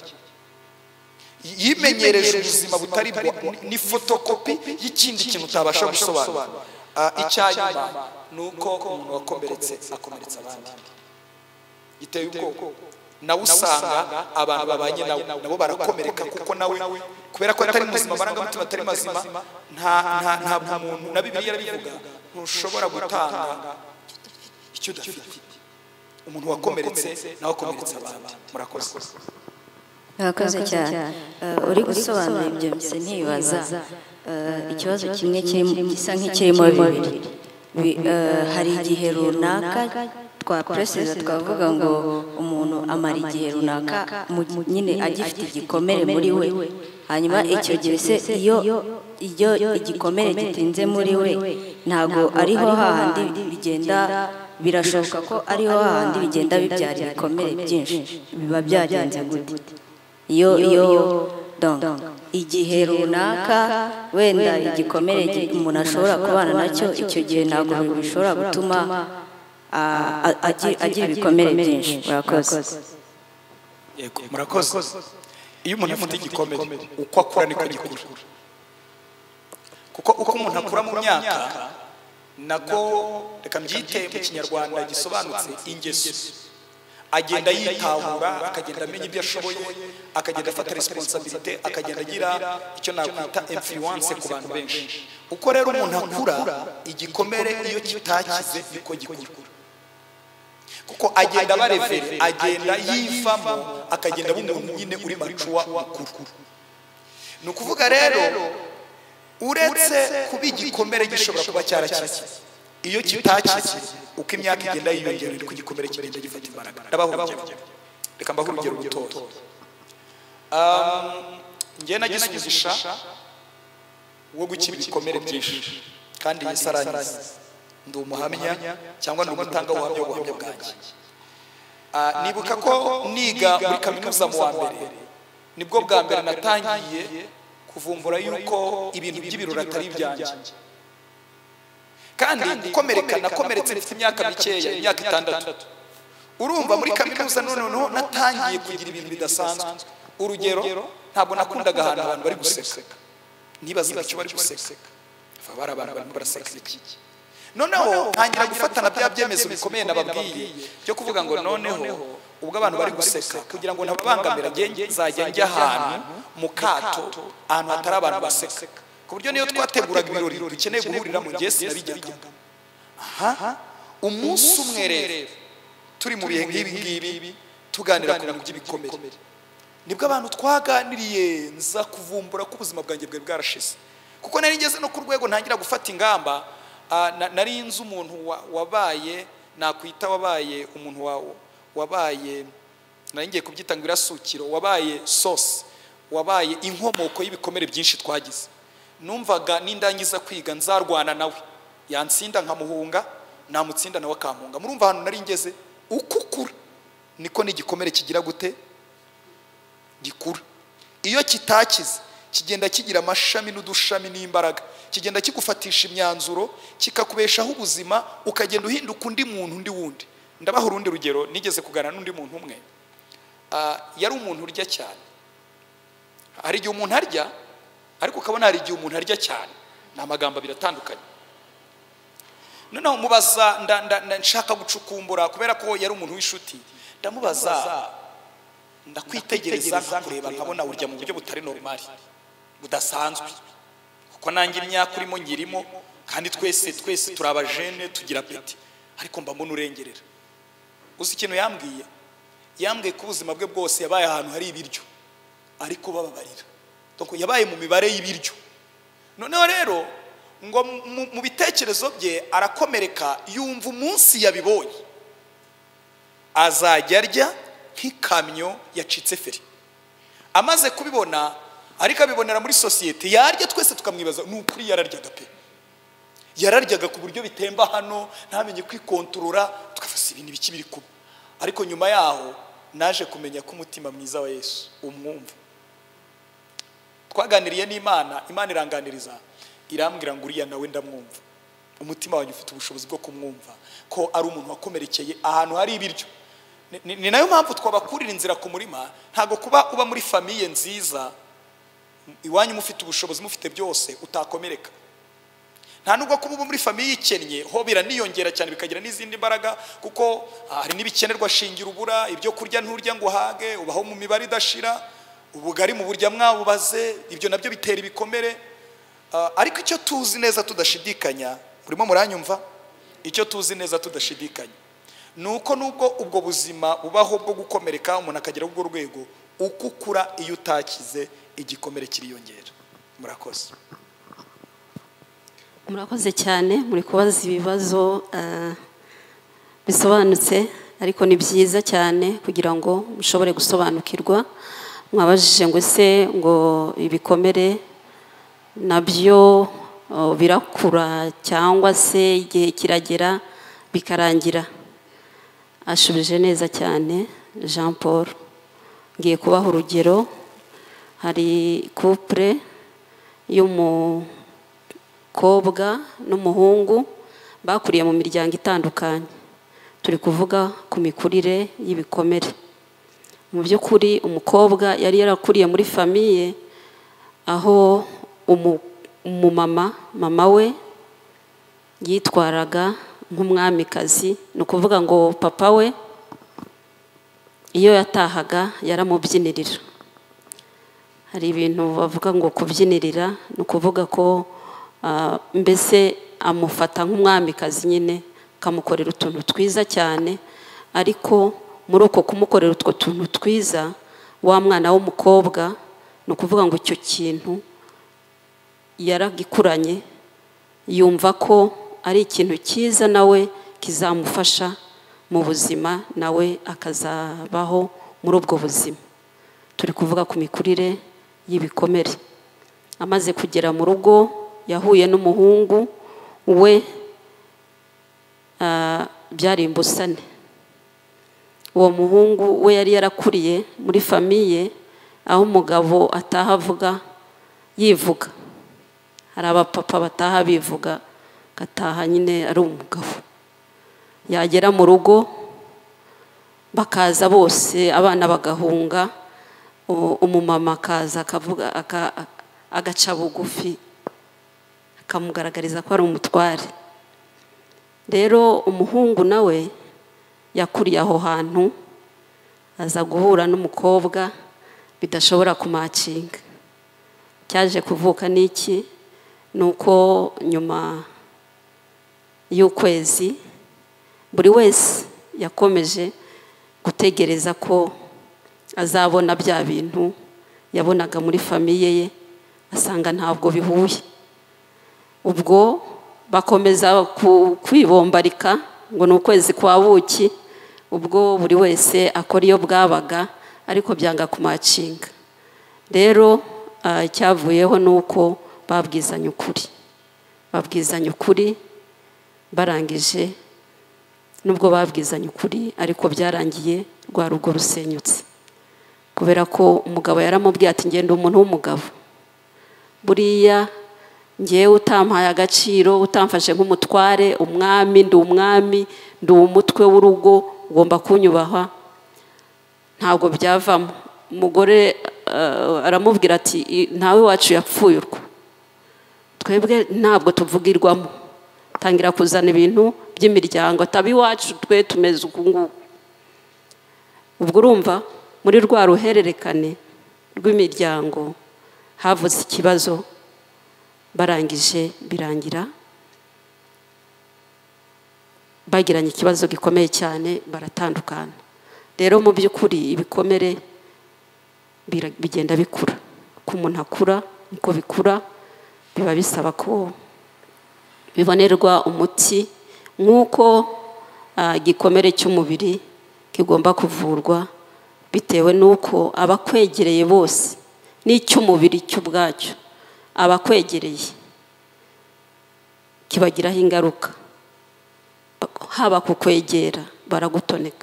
yimenyereje ubuzima butari bwo, ni fotokopi y'ikindi kintu utabasha gusobanura. Icyanyuma ni uko umuntu wakomeretse akomeretsa abandi. giteye ubwoko nawe usanga abantu babanye nawe nabo barakomereka kuko nawe kubera ko atari muzima amarangamutima atari mazima nta nta ntabwo umuntu na Bibiliya yarabivuga ntushobora gutanga icyo udafite umuntu wakomeretse nawe akomeretse abandi murakoze murakoze cyane uri gusobanura ibyo mbese ntibaza ikibazo kimwe gisa nk'ikirimo bibiri hari igihe runaka twa preseza twavuga ngo umuntu amara igihe runaka nyine agifite igikomere muri we hanyuma icyo gihe se iyo iyo igikomere gitinze muri we ntago ariho hahandi bigenda birashoboka ko ariho hahandi bigenda bibyara ibikomere byinshi biba byagenze gute iyo iyo donc igihe runaka wenda igikomere umuntu ashobora kubana nacyo icyo gihe ntabwo bishobora gutuma agira ibikomere byinshi murakoze yego murakoze iyo umuntu afite igikomere uko akura niko gikura kuko uko umuntu akura mu myaka nako reka mbyite mu kinyarwanda gisobanutse ingeso agenda yitahura akagenda amenya ibyo ashoboye akagenda afata responsibility akagenda agira icyo nakwita influence ku bantu benshi uko rero umuntu akura igikomere iyo kitakize niko gikura kuko agenda barevere agenda yivamo akagenda bumuntu nyine uri macuwa mukuru ni ukuvuga rero uretse kuba igikomere gishobora kuba cyarakize iyo kitakize uko imyaka igenda yiyongera ku gikomere kigenda gifata imbaraga ndabaho urugero reka mbaho urugero rutoto njye nagize umugisha wo gukira ibikomere byinshi kandi Yesu arangiza ndi umuhamya cyangwa ndi umutanga ubuhamya w'ubuhamya bwanjye nibuka ko niga muri kaminuza mu wa mbere nibwo bwa mbere natangiye kuvumbura yuko ibintu by'ibirura atari ibyanjye kandi gukomereka nakomeretse mfite imyaka mikeya imyaka itandatu urumva muri kaminuza noneho natangiye kugira ibintu bidasanzwe urugero ntabwo nakundaga ahantu abantu bari guseka nibaza icyo bari guseka bari abantu barimo baraseka iki noneho ntangira gufatana bya byemezo bikomeye nababwiye byo kuvuga ngo noneho ubwo abantu bari guseka kugira ngo ntababangamira ngenge nzajya njya ahantu mu kato ahantu hatari abantu baseka ku buryo niyo twateguraga ibirori dukeneye guhurira mu gihe sinabijyaga aha umunsi umwe rero turi mu bihe nk'ibi ngibi tuganira ku bintu by'ibikomere nibwo abantu twaganiriye nza kuvumbura ko ubuzima bwanjye bwari bwarashize kuko nari ngeze no ku rwego ntangira gufata ingamba nari nzi umuntu wabaye nakwita wabaye umuntu wabaye nari ngiye kubyita ngo irasukiro wabaye source wabaye inkomoko y'ibikomere byinshi twagize numvaga nindangiza kwiga nzarwana nawe yansinda nkamuhunga namutsinda nawe akampunga murumva ahantu nari ngeze ukukura niko n'igikomere kigira gute gikura iyo kitakize kigenda kigira amashami n'udushami n'imbaraga kigenda kigufatisha imyanzuro kikakubeshaho ubuzima ukagenda uhinduka undi muntu undi wundi ndabaho urundi rugero nigeze kuganira n'undi muntu umwe yari umuntu urya cyane hari igihe umuntu arya ariko ukabona hari igihe umuntu arya cyane ni amagambo biratandukanye noneho mubaza nshaka gucukumbura kubera ko yari umuntu w'inshuti ndamubaza ndakwitegereza nkakureba nkabona urya mu buryo butari normal budasanzwe kuko nanjye imyaka urimo ngirimo kandi twese twese turi abajene tugira peti ariko mba mbona urengerera uzi ikintu yambwiye yambwiye ko ubuzima bwe bwose yabaye ahantu hari ibiryo ariko bababarira yabaye mu mibare y'ibiryo noneho rero ngo mu bitekerezo bye arakomereka yumva umunsi yabibonye azajya arya nk'ikamyo yacitse feri amaze kubibona ariko abibonera muri sosiyete yarya twese tukamwibaza ni ukuri yararyaga pe yararyaga ku buryo bitemba hano ntamenye kwikontorora tukafasa ibintu biki biri kuba ariko nyuma yaho naje kumenya ko umutima mwiza wa Yesu umwumva twaganiriye n'Imana Imana iranganiriza irambwira ngo uriya nawe ndamwumva umutima wanyu ufite ubushobozi bwo kumwumva ko ari umuntu wakomerekeye ahantu hari ibiryo ni nayo mpamvu twabakurira inzira ku murima ntago kuba uba muri famiye nziza iwanyu mufite ubushobozi mufite byose utakomereka nta nubwo kuba muri famiye ikennye ho biraniyongera cyane bikagira n'izindi mbaraga kuko hari n'ibikenerwa shingira ubura ibyo kurya nturya ngo hage ubaho mu mibare idashira ubugari mu burya mwabubaze ibyo nabyo bitera ibikomere. Ariko icyo tuzi neza tudashidikanya, urimo muranyumva, icyo tuzi neza tudashidikanya nuko nubwo ubwo buzima bubaho bwo gukomereka umuntu akagera ubwo rwego, uko ukura iyo utakize igikomere kiriyongera. Murakoze. Murakoze cyane, muri kubaza ibibazo bisobanutse ariko ni byiza cyane kugira ngo mushobore gusobanukirwa. Mwabajije ngo se ngo ibikomere nabyo birakura cyangwa se igihe kiragera bikarangira. Ashubije neza cyane Jean Paul. Ngiye kubaha urugero. Hari couple y'umukobwa n'umuhungu bakuriye mu miryango itandukanye. Turi kuvuga ku mikurire y'ibikomere. Mu by'ukuri umukobwa yari yarakuriye muri famiye aho umumama mama we yitwaraga nk'umwamikazi. Ni ukuvuga ngo papa we iyo yatahaga yaramubyinirira. Hari ibintu bavuga ngo kubyinirira, ni ukuvuga ko mbese amufata nk'umwamikazi nyine, akamukorera utuntu twiza cyane. Ariko muri uko kumukorera utwo tuntu twiza, wa mwana w'umukobwa ni ukuvuga ngo icyo kintu yaragikuranye, yumva ko ari ikintu cyiza nawe kizamufasha mu buzima, nawe akazabaho muri ubwo buzima. Turi kuvuga ku mikurire y'ibikomere. Amaze kugera mu rugo yahuye n'umuhungu we, byari imbusane. Uwo muhungu we yari yarakuriye muri famiye aho umugabo ataha avuga yivuga. Hari abapapa bataha bivuga, gataha nyine ari umugabo. Yagera mu rugo bakaza bose, abana bagahunga, umumama akaza akavuga agaca bugufi akamugaragariza ko ari umutware. Rero umuhungu nawe yakuriye aho hantu, aza guhura n'umukobwa bidashobora kumacinga. Cyaje kuvuka n'iki? Nuko nyuma y'ukwezi buri wese yakomeje gutegereza ko azabona bya bintu yabonaga muri famiye ye, asanga ntabwo bihuye. Ubwo bakomeza kwibombarika ngo ni ukwezi kwa buki. Ubwo buri wese akora iyo bwabaga ariko byanga kumacinga. Rero icyavuyeho ni uko babwizanya ukuri. Babwizanya ukuri, barangije nubwo babwizanya ukuri ariko byarangiye rwa rugo rusenyutse. Kubera ko umugabo yaramubwiye ati ngende umuntu w'umugabo. Buriya ngewe utampaye agaciro, utamfashe nk'umutware, umwami ndi umwami, ndi umutwe w'urugo, ugomba kunyubaha, ntabwo byavamo. Umugore aramubwira ati ntawe wacu yapfuye urwo, twebwe ntabwo tuvugirwamo, tangira kuzana ibintu by'imiryango, atabi wacu twe tumeze uku nguku. Ubwo urumva muri rwa ruhererekane rw'imiryango havutse ikibazo, barangije birangira bagiranye ikibazo gikomeye cyane, baratandukana. Rero mu by'ukuri ibikomere bigenda bikura. Ko umuntu akura niko bikura, biba bisaba ko bibonerwa umuti, nk'uko igikomere cy'umubiri kigomba kuvurwa bitewe n'uko abakwegereye bose, n'icy'umubiri cy'ubwacyo abakwegereye kibagiraho ingaruka. Haba kukwegera baragutoneka,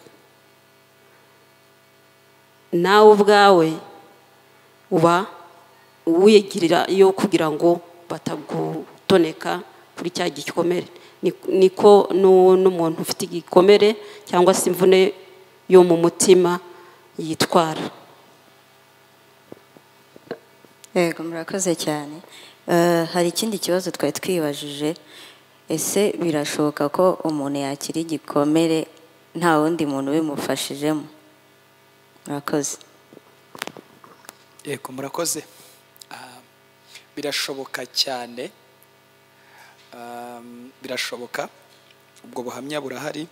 nawe ubwawe uba wigirira iyo kugira ngo batagutoneka kuri cya gikomere. Niko n'umuntu ufite igikomere cyangwa se imvune yo mu mutima yitwara. Yego, murakoze cyane. Eh, hari ikindi kibazo twari twibajije, ese birashoboka ko umuntu yakira igikomere nta wundi muntu ubimufashijemo? Murakoze. Yego murakoze. Ah, birashoboka cyane. Um, birashoboka, ubwo buhamya burahari.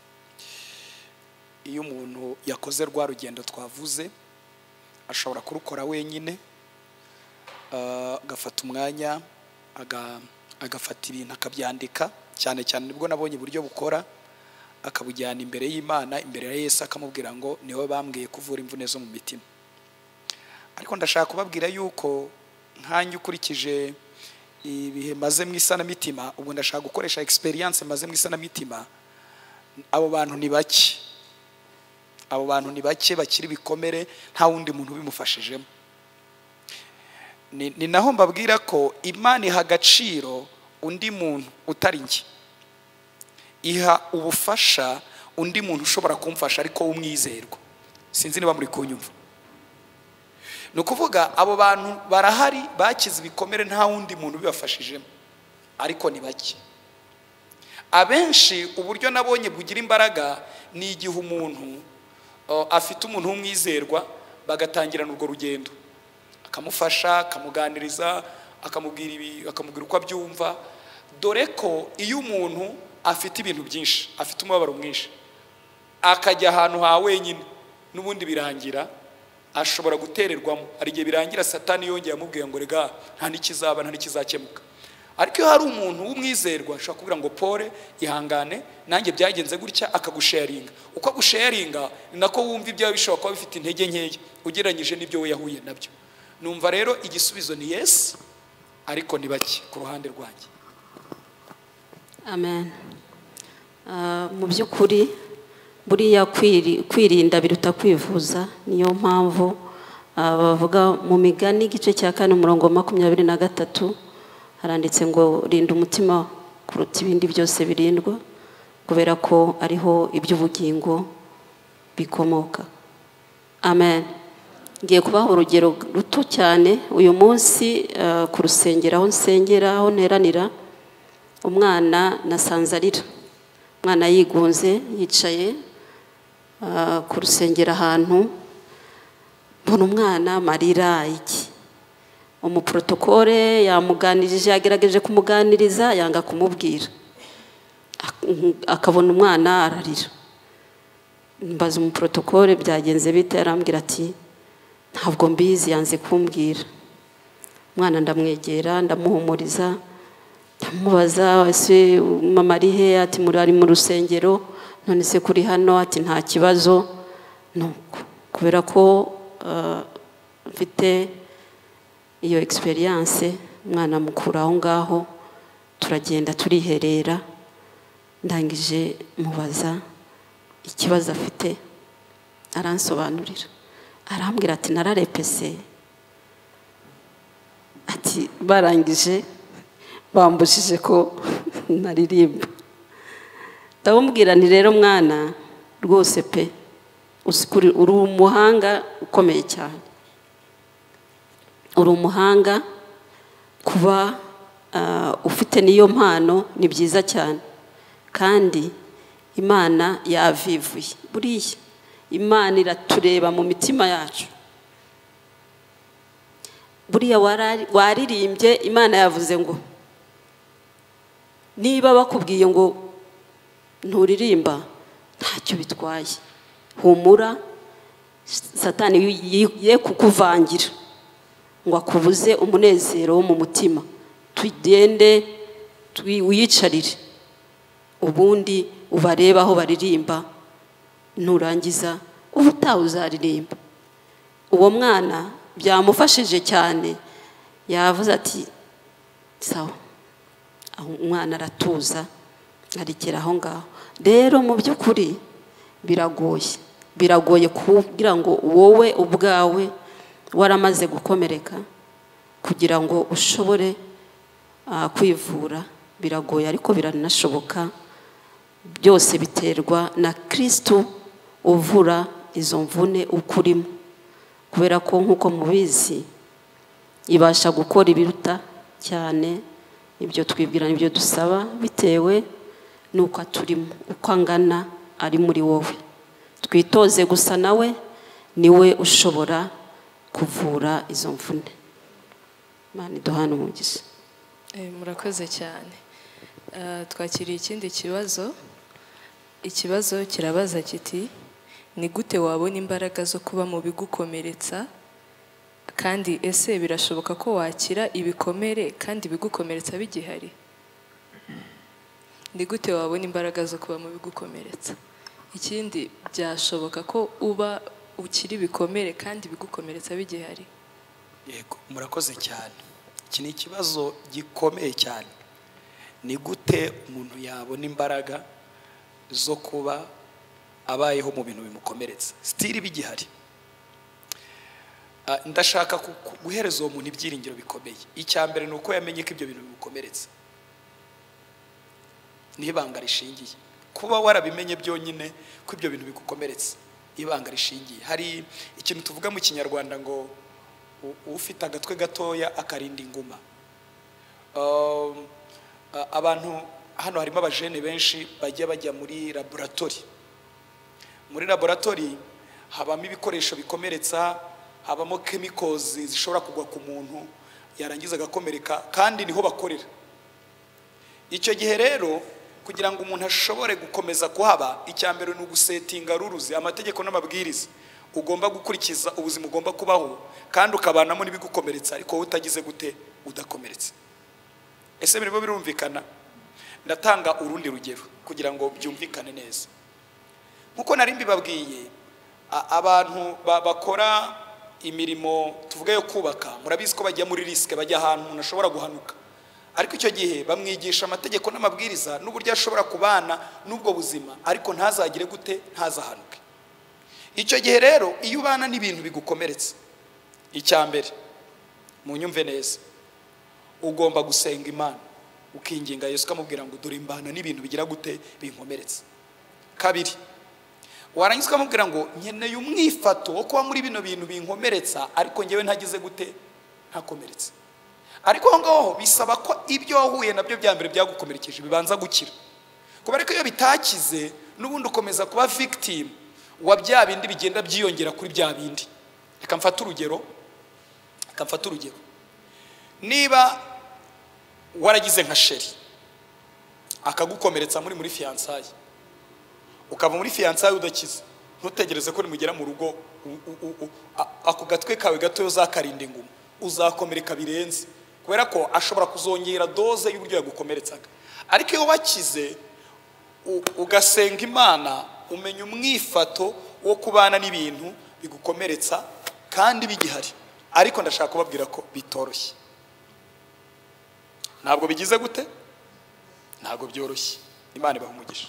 Iyo umuntu yakoze rwa rugendo twavuze ashobora kurukora wenyine, agafata umwanya agafata ibintu akabyandika, cyane cyane nibwo nabonye uburyo bukora, akabujyana imbere y'Imana, imbere ya Yesu, akamubwira ngo niwe bambwiye kuvura imvune zo mu mitima. Ariko ndashaka kubabwira yuko nkanjye ukurikije ibihe maze mu isanamitima, ubwo ndashaka gukoresha experience maze mu isanamitima, abo bantu ni bake. Abo bantu ni bake bakiri bikomere nta wundi muntu ubimufashijemo. Ni, ni naho mbabwira ko Imana iha agaciro undi muntu utari njye, iha ubufasha undi muntu ushobora kumfasha ariko umwizerwa. Sinzi niba muri kunyumva. Ni ukuvuga abo bantu barahari bakize ibikomere nta wundi muntu ubibafashijemo, ariko ni bake. Abenshi uburyo nabonye bugira imbaraga ni igihe umuntu uh, afite umuntu w'umwizerwa, bagatangirana urwo rugendo, akamufasha, akamuganiriza, akamubwira ibi, akamubwira uko abyumva. Dore ko iyo umuntu afite ibintu byinshi, afite umubabaro mwinshi, akajya ahantu ha wenyine, n'ubundi birangira ashobora gutererwamo. Hari igihe birangira Satani yongeye amubwiye ngo rega nta nikizaba, nta nikizakemuka. Ariko iyo hari umuntu w'umwizerwa ashobora kubwira ngo pole, ihangane, nanjye byagenze gutya, akagusharinga. Uko agusharinga ni nako wumva ibyawe bishobora kuba bifite intege nkeya ugereranyije n'ibyo we yahuye nabyo. Numva rero igisubizo ni yes, ariko ni bake ku ruhande rwanjye. Amen. Uh, mu by'ukuri buriya kwirinda biruta kwivuza. Niyo mpamvu uh, bavuga mu Migani igice cya kane umurongo makumyabiri na gatatu haranditse ngo rinda umutima kuruta ibindi byose birindwa, kubera ko ariho iby'ubugingo bikomoka. Amen. Ngiye kubaha urugero ruto cyane. Uyu munsi uh, ku rusengero aho nsengera, aho nteranira, umwana nasanze arira. Umwana yigunze yicaye uh, ku rusengero ahantu, mbona umwana marira iki. Umuprotokole yamuganirije, yagerageje kumuganiriza, yanga kumubwira, akabona umwana ararira. Mbaza umuprotokole byagenze bite, arambwira ati ntabwo mbizi, yanze kumbwira. Umwana ndamwegera, ndamuhumuriza, ndamubaza ese mama ari he? Ati muri ari mu rusengero. None se kuri hano? Ati nta kibazo. Nuko kubera ko mfite uh, iyo experience, umwana mukuru aho ngaho, turagenda turiherera. Ndangije mubaza ikibazo afite, aransobanurira, arambwira ati nararepese. Ati barangije bambujije ko naririmba. Ndamubwira nti rero mwana, rwose pe usikuri uri umuhanga ukomeye cyane, uri umuhanga, kuba uh, ufite niyo mpano ni byiza cyane, kandi Imana yavivuye. Buriya Imana iratureba mu mitima yacu. Buriya waririmbye, Imana yavuze ngo niba bakubwiye ngo nturirimba ntacyo bitwaye, humura, Satani ye kukuvangira ngo akubuze umunezero wo mu mutima. Tugende wiyicarire, ubundi ubareba aho baririmba, nurangiza ubutaha uzaririmba. Uwo mwana byamufashije cyane, yavuze ati sawa. Umwana aratuza, arikira aho ngaho. Rero mu by'ukuri biragoye, biragoye kugira ngo wowe ubwawe waramaze gukomereka kugira ngo ushobore uh, kwivura. Biragoye, ariko biranashoboka. Byose biterwa na Kristo uvura izo mvune ukurimo, kubera ko nkuko mubizi ibasha gukora ibiruta cyane ibyo twibwira n'ibyo dusaba bitewe n'uko aturimo, uko angana ari muri wowe. Twitoze gusa nawe niwe ushobora kuvura izo mvune. Imana iduhane umugisha. Murakoze cyane. Twakiriye ikindi kibazo. Ikibazo kirabaza kiti ni gute wabona imbaraga zo kuba mu bigukomeretsa, kandi ese birashoboka ko wakira ibikomere kandi bigukomeretsa bigihari? Ni gute wabona imbaraga zo kuba mu bigukomeretsa? Ikindi, byashoboka ko uba ukiri ibikomere kandi bigukomeretsa bigihari? Yego, murakoze cyane. Iki ni ikibazo gikomeye cyane. Ni gute umuntu yabona imbaraga zo kuba abayeho mu bintu bimukomeretsa stili bigihari? Ndashaka guhereza uwo muntu ibyiringiro bikomeye. Icyambere nuko yamenye ko ibyo bintu bimukomeretsa. Ni ibanga rishingiye. Kuba warabimenye byonyine ko ibyo bintu bigukomeretsa, ibanga rishingiye. Hari ikintu tuvuga mu Kinyarwanda ngo ufite agatwe gatoya akarinda inguma. Abantu hano harimo abajene benshi bajya bajya muri laboratori. Muri laboratori habamo ibikoresho bikomeretsa, habamo chemicals zishobora kugwa ku muntu yarangiza agakomereka, kandi niho bakorera. Icyo gihe rero kugira ngo umuntu ashobore gukomeza kuhaba, icyambere ni ugusetinga ruruzi, amategeko n'amabwiriza ugomba gukurikiza, ubuzima ugomba kubaho kandi ukabanamo n'ibigukomeretsa, ariko utagize gute udakomeretse. Ese birimo birumvikana? Ndatanga urundi rugero kugira ngo byumvikane neza. Nkuko nari mbibabwiye, abantu bakora imirimo tuvuga yo kubaka, murabizi ko bajya muri risk, bajya ahantu umuntu ashobora guhanuka. Ariko icyo gihe bamwigisha amategeko n'amabwiriza n'uburyo ashobora kubana n'ubwo buzima, ariko ntazagire gute, ntazahanuke. Icyo gihe rero iyo ubana n'ibintu bigukomeretsa, icyambere mu nyumve neza, ugomba gusenga Imana, ukinginga Yesu ukamubwira ngo dore imbana n'ibintu bigira gute, binkomeretsa. Kabiri, warangiza ukamubwira ngo nkeneye umwifato wo kuba muri bino bintu binkomeretsa, ariko ngewe ntagize gute, ntakomeretse. Ariko aho ngaho bisaba ko ibyo wahuye nabyo bya mbere byagukomerekeje bibanza gukira. Kubera ko iyo bitakize n'ubundi ukomeza kuba victim wa bya bindi bigenda byiyongera kuri bya bindi. Reka mfate urugero. Reka mfate urugero. Niba waragize nka sheri akagukomeretsa muri muri fiançailles, ukava muri fiançailles udakize, ntutegereze ko nimugera mu rugo ako gatwe kawe gato uzakarinda inguma, uzakomereka birenze, kubera ko ashobora kuzongera doze y'uburyo yagukomeretsaga. Ariko iyo wakize ugasenga Imana, umenya umwifato wo kubana n'ibintu bigukomeretsa kandi bigihari. Ariko ndashaka kubabwira ko bitoroshye. Ntabwo bigize gute? Ntabwo byoroshye. Imana ibahe umugisha.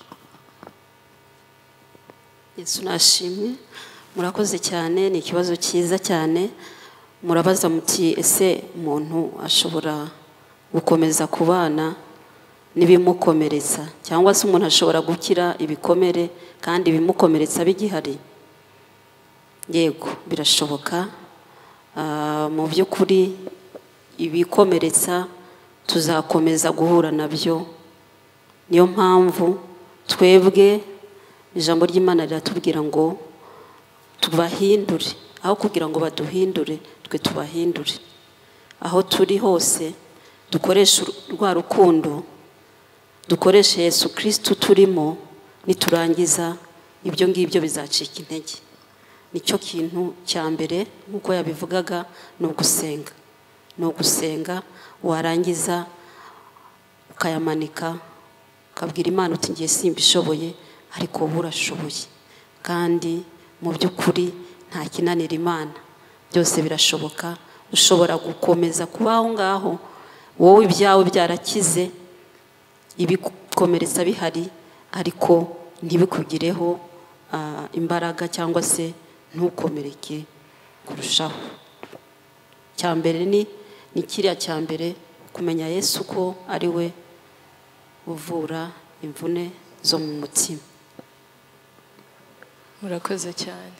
Yesu nashimwe. Murakoze cyane, ni ikibazo cyiza cyane. Murabaza muti ese umuntu ashobora gukomeza kubana n'ibimukomeretsa, cyangwa se umuntu ashobora gukira ibikomere kandi bimukomeretsa bigihari? Yego, birashoboka. Mu by'ukuri ibikomeretsa tuzakomeza guhura nabyo. Niyo mpamvu twebwe ijambo ry'Imana riratubwira ngo tubahindure, aho kugira ngo baduhindure, twe tubahindure. Aho turi hose dukoresha rwa rukundo, dukoresha Yesu Kristo turimo, niturangiza ibyo ngibyo bizacika intege. Nicyo kintu cya mbere nkuko yabivugaga, no gusenga. No gusenga, warangiza ukayamanika, ukabwira Imana uti ngiye simbishoboye, ariko wowe urashoboye. Kandi mu by'ukuri nta kinanira Imana, byose birashoboka. Ushobora gukomeza kubaho ngaho wowe ibyawe byarakize, ibikomeretsa bihari, ariko ntibikugireho imbaraga cyangwa se ntukomereke kurushaho. Cyambere ni ni kiriya cyambere, kumenya Yesu ko ari we uvura imvune zo mu mutima. Murakoze cyane.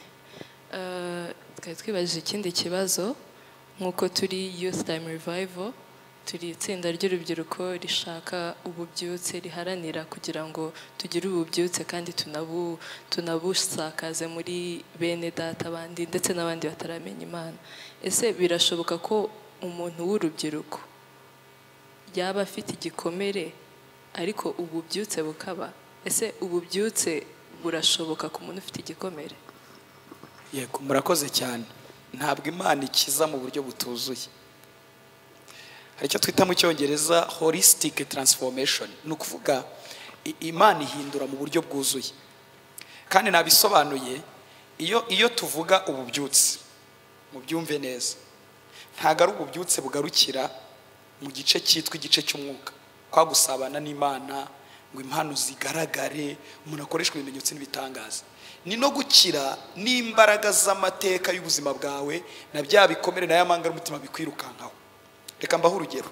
Twari twibajije ikindi kibazo, nk'uko turi Youth Time Revival, turi itsinda ry'urubyiruko rishaka ububyutse riharanira kugira ngo tugire ububyutse kandi tunabu tunabusakaze muri bene data abandi ndetse n'abandi bataramenya Imana. Ese birashoboka ko umuntu w'urubyiruko yaba afite igikomere ariko ububyutse bukaba? Ese ububyutse burashoboka ku muntu ufite igikomere? Yego, murakoze cyane. Ntabwo Imana ikiza mu buryo butuzuye. Hari icyo twita mu Cyongereza holistic transformation, ni ukuvuga Imana ihindura mu buryo bwuzuye. Kandi nabisobanuye, iyo iyo tuvuga ububyutse mu byumve neza, ntago ari ububyutse bugarukira mu gice cyitwa igice cy'umwuka, kwa gusabana n'Imana ngo impano zigaragare, umuntu akoreshwa ibimenyetso n'ibitangaza. Ni no gukira n'imbaraga z'amateka y'ubuzima bwawe na bya bikomere na yamanga n'umutima bikwirukankaho. Reka mbaho urugero.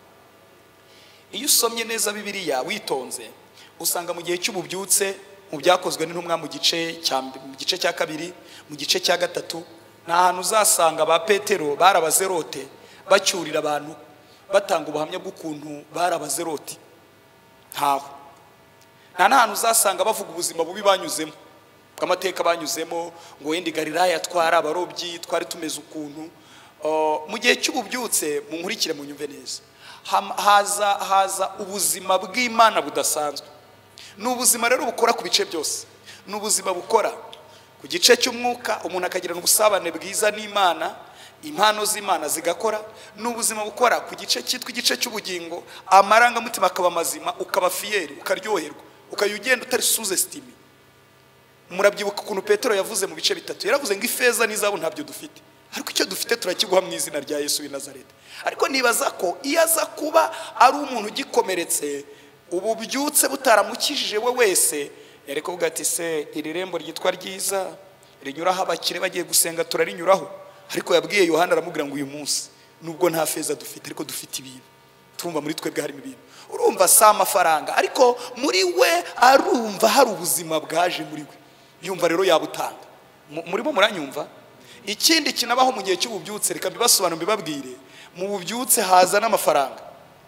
Iyo usomye neza Bibiliya witonze, usanga mu gihe cy'ububyutse mu byakozwe n'intumwa mu gice cya mu gice cya kabiri, mu gice cya gatatu, nta hantu uzasanga ba Petero barabazerote bacyurira abantu batanga ubuhamya bw'ukuntu barabazerote. Ntaho. Nta n'ahantu uzasanga bavuga ubuzima bubi banyuzemo, bw'amateka banyuzemo, ngo wenda Galilaya twara abarobyi twari tumeze ukuntu. Mu gihe cy'ububyutse mu nkurikire mu nyumve neza, haza haza ubuzima bw'Imana budasanzwe. Ni ubuzima rero bukora ku bice byose. Ni ubuzima bukora ku gice cy'umwuka, umuntu akagirana ubusabane bwiza n'Imana, impano z'Imana zigakora. Ni ubuzima bukora ku gice cyitwa igice cy'ubugingo, amarangamutima akaba mazima, ukaba fiyeri, ukaryoherwa, ukayugenda utari sous-estimé. Murabyibuka ukuntu Petero yavuze mu bice bitatu, yaravuze ngo ifeza n'izabu ntabyo dufite, ariko icyo dufite turakiguha mu izina rya Yesu w'i Nazareti. Ariko nibaza ko iyo aza kuba ari umuntu ugikomeretse, ububyutse butaramukijije we wese, yari kuvuga ati se iri rembo ryitwa ryiza rinyuraho abakire bagiye gusenga turarinyuraho. Ariko yabwiye Yohana aramubwira ngo uyu munsi nubwo nta feza dufite ariko dufite ibintu, turumva muri twebwe harimo ibintu. Urumva si amafaranga, ariko muri we arumva hari ubuzima bwaje muri we, yumva rero yabutanga. Murimo muranyumva? Ikindi kinabaho mu gihe cy'ububyutse, reka mbibasobanure mbibabwire, mu bubyutse haza n'amafaranga.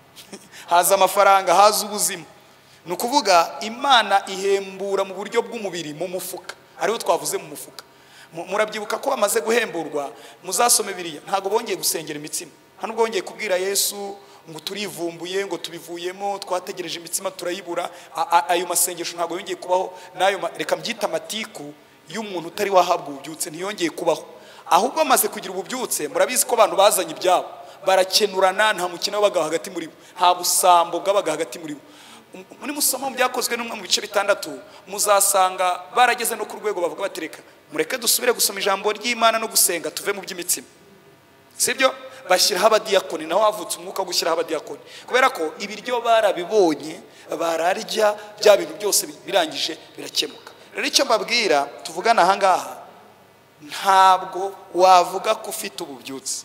Haza amafaranga, haza ubuzima. Ni ukuvuga Imana ihembura mu buryo bw'umubiri, mu mufuka. Ariho twavuze mu mufuka. Murabyibuka ko bamaze guhemburwa, muzasome Bibiliya, ntago bongeye gusengera imitsima, nta nubwo bongeye kubwira Yesu ngo turivumbuye, ngo tubivuyemo, twategereje imitsima turayibura. Ayo masengesho ntago yongeye kubaho, nayo reka mbyita amatiku y'umuntu utari wahabwa ububyutse ntiyongeye kubaho. Ahubwo amaze kugira ububyutse, murabizi ko abantu bazanye ibyabo, barakenurana, nta mukino wabaga hagati muri bo, nta busambo bwabaga hagati muri bo. Muri musoma mu byakozwe n'umwe mu bice bitandatu, muzasanga barageze no ku rwego bavuga batereka mureke dusubire gusoma ijambo ry'Imana no gusenga tuve mu by'imitsima. Sibyo? Bashyiraho abadiyakoni, naho havutse umwuka wo gushyiraho abadiyakoni, kubera ko ibiryo barabibonye, bararya bya bintu byose birangije birakemuka. Rero icyo mbabwira tuvugana aha ngaha, ntabwo wavuga ko ufite ububyutse.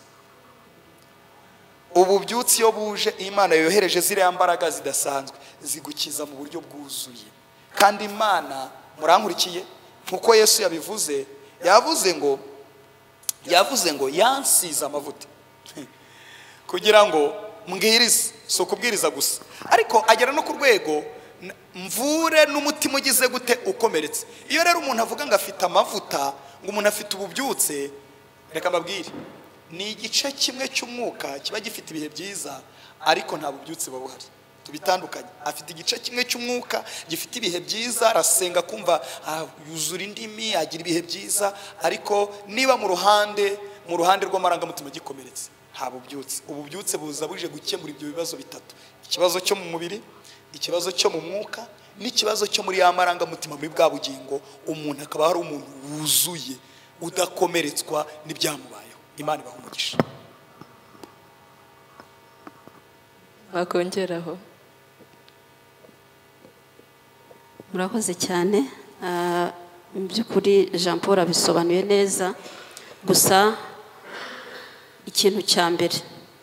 Ububyutse iyo buje, Imana yohereje ziriya mbaraga zidasanzwe zigukiza mu buryo bwuzuye. Kandi Imana, murankurikiye, nkuko Yesu yabivuze, yavuze ngo yavuze ngo yansize amavuta kugira ngo mbwirize, so kubwiriza gusa, ariko agera no ku rwego mvure n'umutima ugize gute ukomeretse. Iyo rero umuntu avuga ngo afite amavuta, ngo umuntu afite ububyutse, reka mbabwire, ni igice kimwe cy'umwuka kiba gifite ibihe byiza, ariko nta bubyutse buba buhari. Tubitandukanye. Afite igice kimwe cy'umwuka gifite ibihe byiza, arasenga kumva yuzura indimi, agira ibihe byiza, ariko niba mu ruhande mu ruhande rw'amarangamutima gikomeretse, nta bubyutse. Ububyutse buza buje gukemura ibyo bibazo bitatu: ikibazo cyo mu mubiri, ikibazo cyo mu mwuka, n'ikibazo cyo muri ya marangamutima, muri bwa bugingo. Umuntu akaba ari umuntu wuzuye udakomeretswa n'ibyamubayeho. Imana ibahe umugisha. Bakongeraho. Murakoze cyane. Mu by'ukuri Jean Paul abisobanuye neza, gusa ikintu cya mbere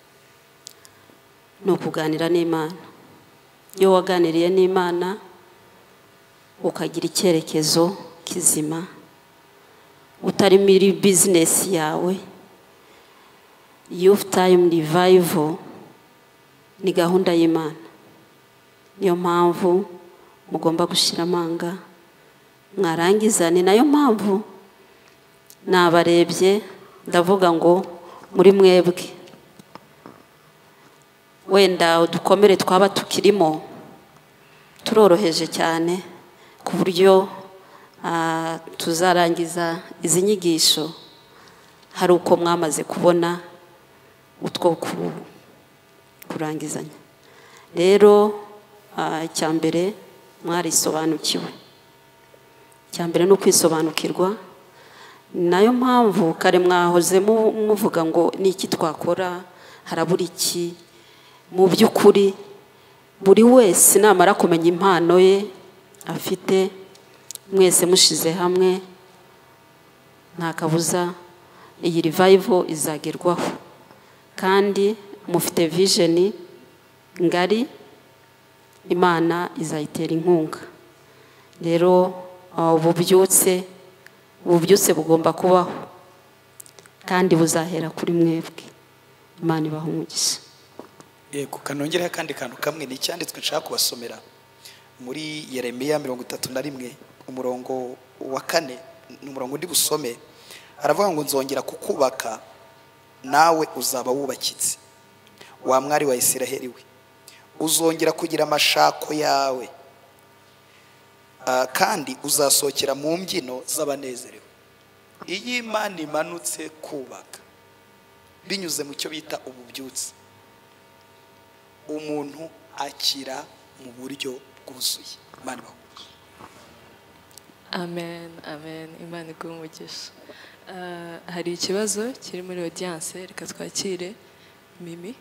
ni ukuganira n'Imana. Iyo waganiriye n'Imana ukagira icyerekezo kizima, utari muri bizinesi yawe, youth time revival ni gahunda y'Imana. Niyo mpamvu mugomba gushira amanga mwarangiza. Ni nayo mpamvu nabarebye ndavuga ngo muri mwebwe wenda udukomere twaba tukirimo turoroheje cyane ku buryo uh, tuzarangiza izi nyigisho hari uko mwamaze kubona utwo kurangizanya. Rero uh, icyambere mwarisobanukiwe, icyambere no kwisobanukirwa. Nayo mpamvu kare mwahoze muvuga ngo niki twakora, harabura iki. Mu by'ukuri buri wese namara kumenya impano ye afite, mwese mushize hamwe nta kabuza iyi revival izagerwaho, kandi mufite vision ngari, Imana izayitera inkunga. Rero ububyutse ububyutse bugomba kubaho kandi buzahera kuri mwebwe. Imana ibahe umugisha. Yego, kanongera kandi kantu kamwe ni cyanditswe nshaka kubasomera muri Yeremiya mirongo itatu na rimwe umurongo wa kane, umurongo ndi busome. Aravuga ngo nzongera kukubaka nawe uzaba wubakitse, wa mwari wa Isiraheli we, uzongera kugira amashako yawe, uh, kandi uzasohokera mu mbyino z'abanezerewe. Iyi Imana imanutse kubaka binyuze mu cyo bita ububyutse, umuntu akira mu buryo bwuzuye. Imana ibahe. Amen, amen. Imana iguhe umugisha. Uh, hari ikibazo kiri muri audience, reka twakire Mimi.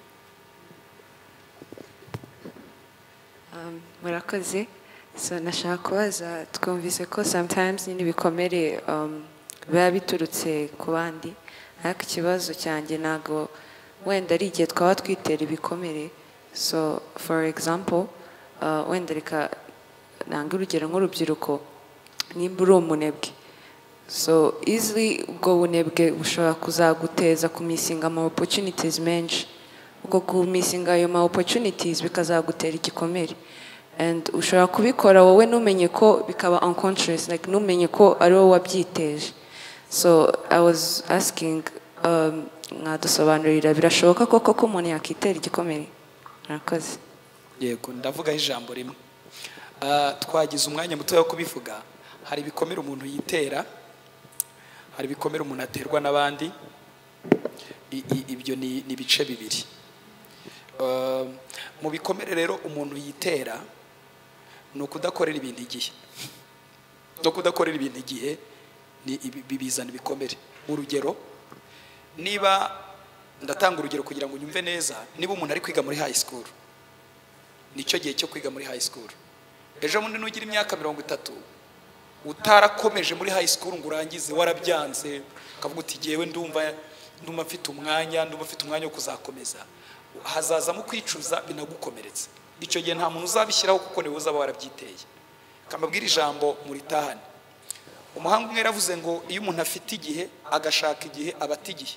Um, murakoze. So nashaka kubaza, twumvise ko sometimes nyine bikomere um, biba biturutse ku bandi, ariko ikibazo cyanjye ntago wenda ari igihe twaba twitera ibikomere. So for example, uh, wenda reka nanga urugero nk'urubyiruko, nimba uri umunebwe, so easily ubwo bunebwe bushobora kuzaguteza kumisinga ama opportunities menshi, ubwo kumisinga ayo ma opportunities bikazagutera igikomere, and ushobora kubikora wowe numenye ko bikaba unconscious, like numenye ko ari wowe wabyiteje. So I was asking, um, mwadusobanurira birashoboka koko ko umuntu yakitera igikomere? Murakoze. Yego, ndavuga ijambo rimwe. Uh, twagize umwanya muto wo kubivuga. Hari ibikomere umuntu yitera, hari ibikomere umuntu aterwa n'abandi. Ibyo ni ni bice bibiri. Uh, mu bikomere rero umuntu yitera no kudakorera ibintu igihe. No kudakorera ibintu igihe ni bibizana ibikomere. Urugero, niba ndatanga urugero kugira ngo unyumve neza, niba umuntu ari kwiga muri high school, nicyo gihe cyo kwiga muri high school. Ejo mundi nugira imyaka mirongo itatu utarakomeje muri high school ngo urangize, warabyanze ukavuga uti jewe ndumva ndumva mfite umwanya ndumva mfite umwanya wo kuzakomeza, hazaza mu kwicuza binagukomeretse. Icyo gihe nta muntu uzabishyiraho kuko niwe uzaba warabyiteye. Kamabwira ijambo muri tahane. Umuhanga umwe yaravuze ngo iyo umuntu afite igihe agashaka igihe abata igihe.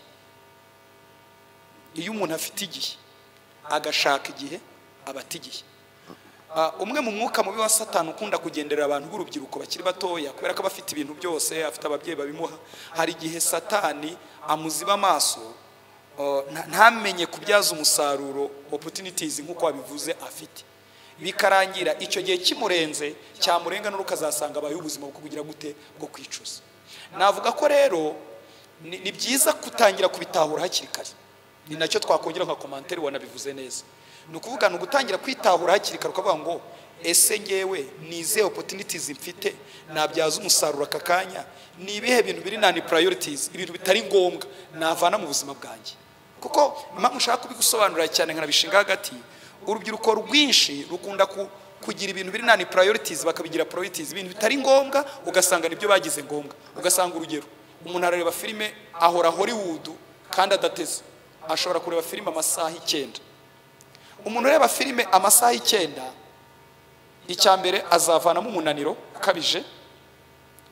Iyo umuntu afite igihe agashaka igihe abata igihe. Uh, umwe mu mwuka mubi wa Satani ukunda kugenderera abantu b'urubyiruko bakiri batoya, kubera ko bafite ibintu byose, afite ababyeyi babimuha. Hari igihe Satani amuziba amaso, uh, ntamenye kubyaza umusaruro opportunities nkuko wabivuze afite, bikarangira icyo gihe kimurenze cyamurenga n'urukazasanga abaye ubuzima bwo kugira gute bwo kwicuza. Navuga ko rero ni, ni byiza kutangira kubitahura hakiri kare. Ni nacyo twakongera nka commentaire wanabivuze neza. Nukuvuga no gutangira kwitahura hakiri kare ukavuga ngo ese ngewe nize opportunities mfite nabyaza umusaruro akakanya, ni ibihe bintu biri nani priorities, ibintu bitari ngombwa navana mu buzima bwanjye. Kuko impamvu ushaka kubigusobanurira cyane nkanabishinga hagati, urubyiruko rwinshi rukunda ku, kugira ibintu biri nani priorities bakabigira priorities, ibintu bitari ngombwa ugasanga nibyo bagize ngombwa. Ugasanga urugero, umuntu arareba filime ahora Hollywood kandi adateze, ashobora kureba filime amasaha icyenda. Umuntu ureba filime amasaha icyenda, icyambere azavanamo umunaniro ukabije,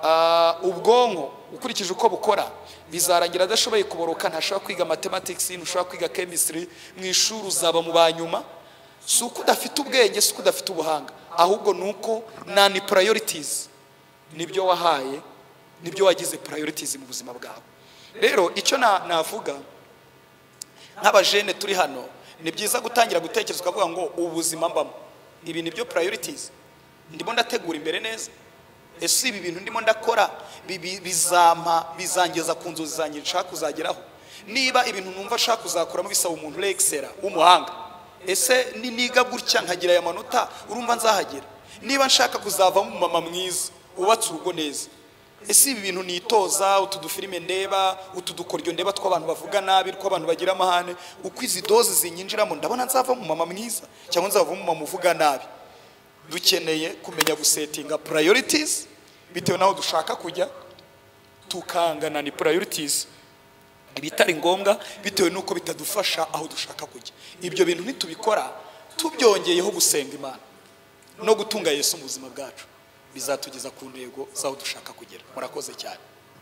ah, ubwonko ukurikije uko bukora bizarangira adashoboye kuboroka, ntashobora kwiga mathematics, ntushobora kwiga chemistry, mu ishuri uzaba mu banyuma. Si uko udafite ubwenge, si uko udafite ubuhanga, ahubwo nuko nani priorities nibyo wahaye, nibyo wagize priorities mu buzima bwawe. Rero icyo navuga nk'abajene turi hano, ni byiza gutangira gutekereza ukavuga ngo ubuzima mbamo, ibi nibyo priorities ndimo ndategura imbere neza. Ese ibi bintu ndimo ndakora bizampa bizangeza ku nzozi zanjye nshaka kuzageraho? Niba ibintu numva nshaka kuzakoramo bisaba umuntu l'excella w'umuhanga, ese ni niga gutya nkagira aya manota urumva nzahagera? Niba nshaka kuzavamo umumama mwiza ubatse urugo neza, ese ibi bintu nitoza, utu dufilime ndeba, utu dukoryo ndeba tw'abantu bavuga nabi, tw'abantu bagira amahane, uko izi dozi zinyinjiramo ndabona nzava mu mama mwiza cyangwa nzava mu mama uvuga nabi? Dukeneye kumenya gusetinga priorities bitewe naho dushaka kujya, tukangana ni priorities ibitari ngombwa bitewe nuko bitadufasha aho dushaka kujya. Ibyo bintu nitubikora tubyongeyeho gusenga Imana no gutunga Yesu mu buzima bwacu, bizatugeza ku ntego zaho dushaka kugera. Murakoze cyane.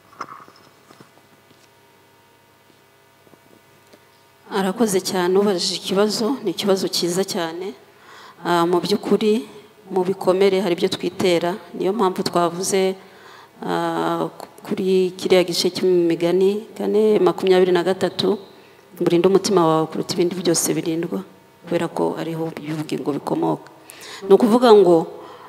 Arakoze cyane, ubajije ikibazo, ni ikibazo cyiza cyane. Mu by'ukuri mu bikomere hari ibyo twitera, niyo mpamvu twavuze kuri kiriya gice cy'imigani kane makumyabiri na gatatu, burinde umutima wawe kuruta ibindi byose birindwa, kubera ko ariho ubugingo bikomoka. Ni ukuvuga ngo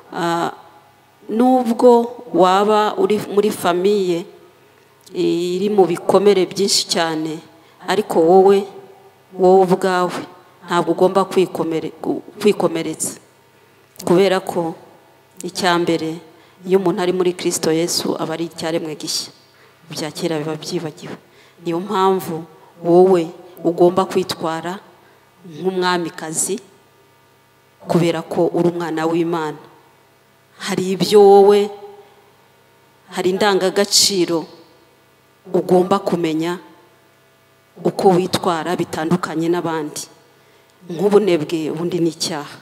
nubwo waba uri muri famiye iri mu bikomere byinshi cyane, ariko wowe wowe ubwawe ntabwo ugomba kwikomeretsa, kubera ko icya mbere iyo umuntu ari muri Kristo Yesu aba ari icyaremwe gishya, ibya kera biba byibagiwe. Niyo mpamvu wowe ugomba kwitwara nk'umwamikazi, kubera ko uri umwana w'Imana. Hari ibyo wowe, hari indangagaciro ugomba kumenya uko witwara bitandukanye n'abandi. Nk'ubunebwe ubundi ni icyaha,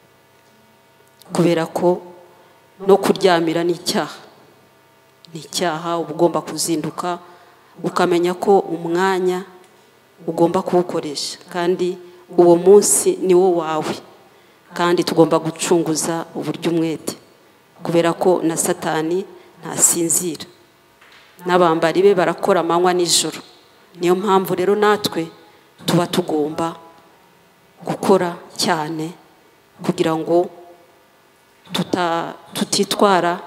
kubera ko no kuryamira ni icyaha, ni icyaha. Uba ugomba kuzinduka ukamenya ko umwanya ugomba kuwukoresha, kandi uwo munsi ni wo wawe, kandi tugomba gucunguza uburyo umwete, kubera ko na Satani ntasinzira, n'abambari be barakora amanywa n'ijoro. Niyo mpamvu rero natwe tuba tugomba gukora cyane kugira ngo tuta tutitwara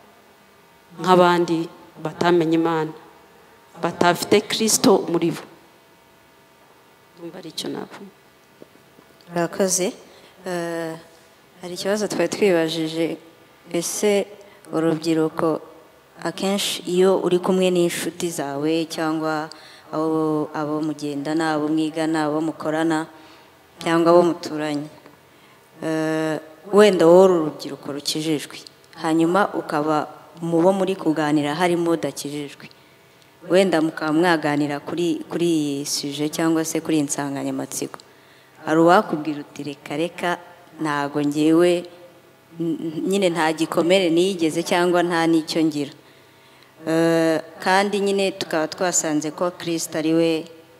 nk'abandi batamenye Imana, batafite Kristo muri bo. Ndumva ari cyo nabo. Murakoze. Hari ikibazo twari twibajije, ese urubyiruko akenshi iyo uri kumwe n'inshuti zawe cyangwa abo abo mugendana, abo mwigana, abo mukorana cyangwa abo muturanye, wenda wowe urubyiruko rukijijwe, hanyuma ukaba mu bo muri kuganira harimo udakijijwe, wenda mukaba mwaganira kuri kuri iyi suje cyangwa se kuri insanganyamatsiko, hari uwakubwira uti reka reka ntago ngewe nyine nta gikomere nigeze cyangwa nta n'icyo ngira, kandi nyine tukaba twasanze ko Kristo ari we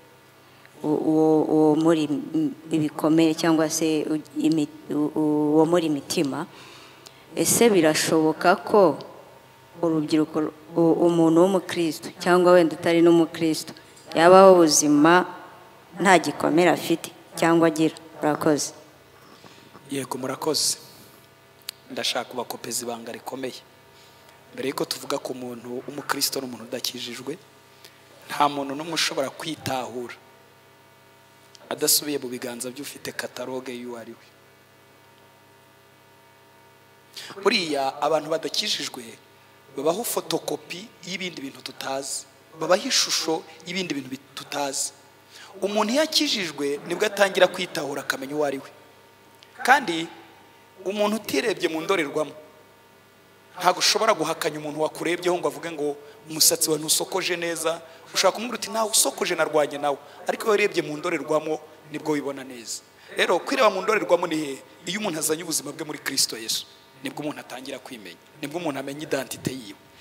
uwo muri ibikomere cyangwa se uwo muri imitima. Ese birashoboka ko urubyiruko, umuntu w'umukristo cyangwa wenda utari n'umukristo, yabaho ubuzima nta gikomere afite cyangwa agira? Murakoze. Yego murakoze. Ndashaka kubakopeza ibanga rikomeye. Mbere yuko tuvuga ku muntu w'umukristo n'umuntu udakijijwe, nta muntu n'umwe ushobora kwitahura adasubiye mu biganza by'ufite kataloge y'uwo ari we. Buriya abantu badakijijwe babaho fotokopi y'ibindi bintu tutazi, babaho ishusho y'ibindi bintu tutazi. Umuntu yakijijwe nibwo atangira kwitahura akamenya uwo ari we. Kandi umuntu utirebye mu ndorerwamo ntabwo ushobora guhakanya umuntu wakurebyeho ngo avuge ngo umusatsi wa ntusokoje neza. Ushaka kumubwira uti ntawe usokoje narwanye nawe, ariko iyo urebye mu ndorerwamo nibwo wibona neza. Rero kwireba mu ndorerwamo ni he? Iyo umuntu azanye ubuzima bwe muri Kristo Yesu, nibwo umuntu atangira kwimenya, nibwo umuntu amenya identite yiwe.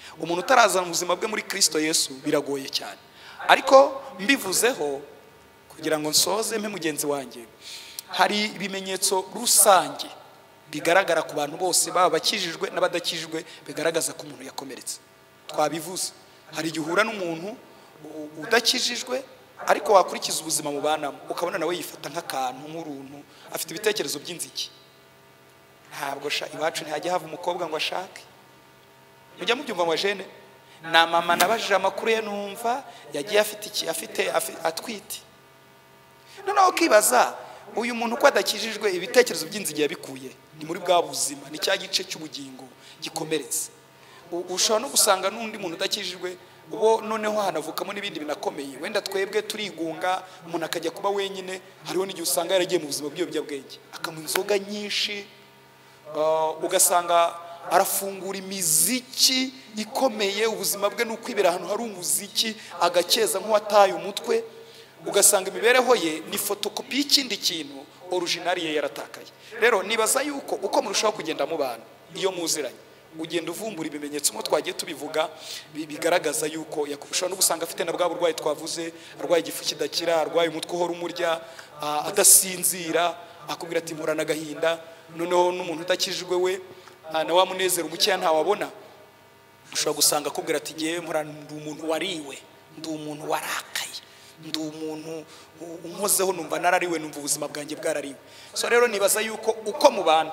umuntu utarazana ubuzima bwe muri Kristo Yesu biragoye cyane. Ariko mbivuzeho kugira ngo nsoze mpe mugenzi wanjye, hari ibimenyetso rusange bigaragara ku bantu bose baba bakijijwe n'abadakijijwe bigaragaza ko umuntu yakomeretse. Twabivuze, hari igihura n'umuntu udakijijwe ariko wakurikiza ubuzima mu banamo ukabona nawe yifata nk'akantu nk'uruntu, afite ibitekerezo by'inziki. Ntabwo sha iwacu ntihajya hava umukobwa ngo ashake. Mujya mubyumva ngo jene na mama nabajije amakuru ye numva yagiye afite iki afite atwite. Noneho kibaza uyu muntu ko adakijijwe ibitekerezo by'inzigi yabikuye ni muri bwa buzima, ni cya gice cy'ubugingo gikomeretse. Ushobora no gusanga n'undi muntu udakijijwe ubo noneho hanavukamo n'ibindi binakomeye, wenda twebwe turigunga umuntu akajya kuba wenyine. Hariho n'igihe usanga yaragiye mu buzima bw'ibiyobyabwenge akanywa inzoga nyinshi, uh, ugasanga arafungura imiziki ikomeye, ubuzima bwe nuko ibera ahantu hari umuziki agakeza nk'uwataye umutwe, ugasanga imibereho ye ni fotokopi y'ikindi kintu original ye yaratakaye. Rero nibaza yuko uko murushaho kugenda mu bantu iyo muziranye ugenda uvumbura ibimenyetso mo twagiye tubivuga bigaragaza yuko yakushobora no gusanga afite na bwa burwayi twavuze, arwaye igifu kidakira, arwaye umutwe uhora umurya, adasinzira, akubwira ati murana agahinda. Noneho n'umuntu utakijijwe we na wa munezero umukeya ntawabona, ushobora gusanga akubwira ati ngiye murana ndi umuntu wariwe, ndi umuntu warakaye, ndi umuntu unkozeho numva narariwe, numva ubuzima bwanjye bwarariwe. So rero nibaza yuko uko mu bantu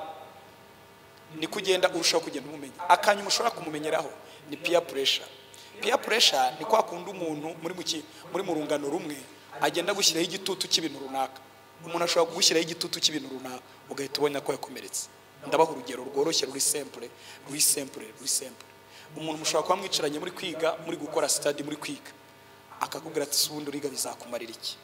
ni kugenda urushaho kugenda umumenya. Akanya mushobora kumumenyeraho ni peer pressure. Peer pressure ni kwa kundi umuntu muri muki muri mu rungano rumwe agenda gushyiraho igitutu cy'ibintu runaka. Umuntu ashobora kugushyiraho igitutu cy'ibintu runaka ugahita ubona ko yakomeretse. Ndabaho urugero rworoshye ruri simple, ruri simple, ruri simple. Umuntu mushobora kuba mwicaranye muri kwiga, muri gukora study, muri kwiga, akakubwira ati subundi uriga bizakumarira iki?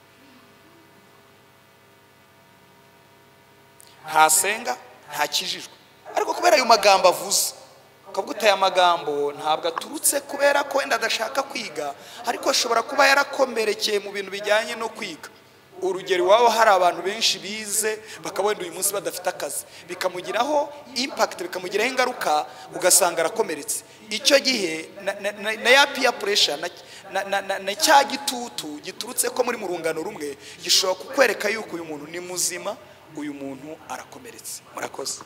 Ntasenga, ntakijijwe, ariko kubera ayo magambo avuze ukavuga aya magambo ntabwo aturutse kubera ko wenda adashaka kwiga, ariko ashobora kuba yarakomerekeye mu bintu bijyanye no kwiga. Urugero iwabo hari abantu benshi bize bakaba wenda uyu munsi badafite akazi, bikamugiraho impact, bikamugiraho ingaruka, ugasanga arakomeretse. Icyo gihe na ya peer pressure na cya gitutu giturutse ko muri mu rungano rumwe gishobora kukwereka yuko uyu muntu ni muzima, uyu muntu arakomeretse. Murakoze.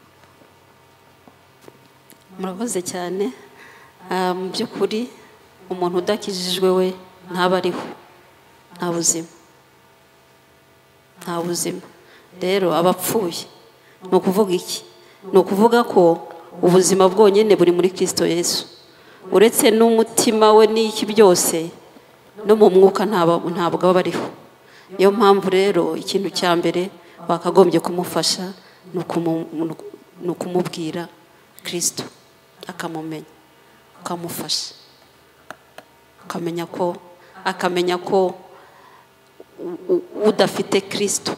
Murakoze cyane. Mu by'ukuri umuntu udakijijwe we ntaba ariho, nta buzima, nta buzima. Rero abapfuye ni ukuvuga iki? Ni ukuvuga ko ubuzima bwonyine buri muri Kristo Yesu, uretse n'umutima we n'iki byose no mu mwuka ntabwo aba ariho. Niyo mpamvu rero ikintu cya mbere bakagombye kumufasha ni ukumubwira Kristo, akamumenya, akamufasha, akamenya ko akamenya ko udafite Kristo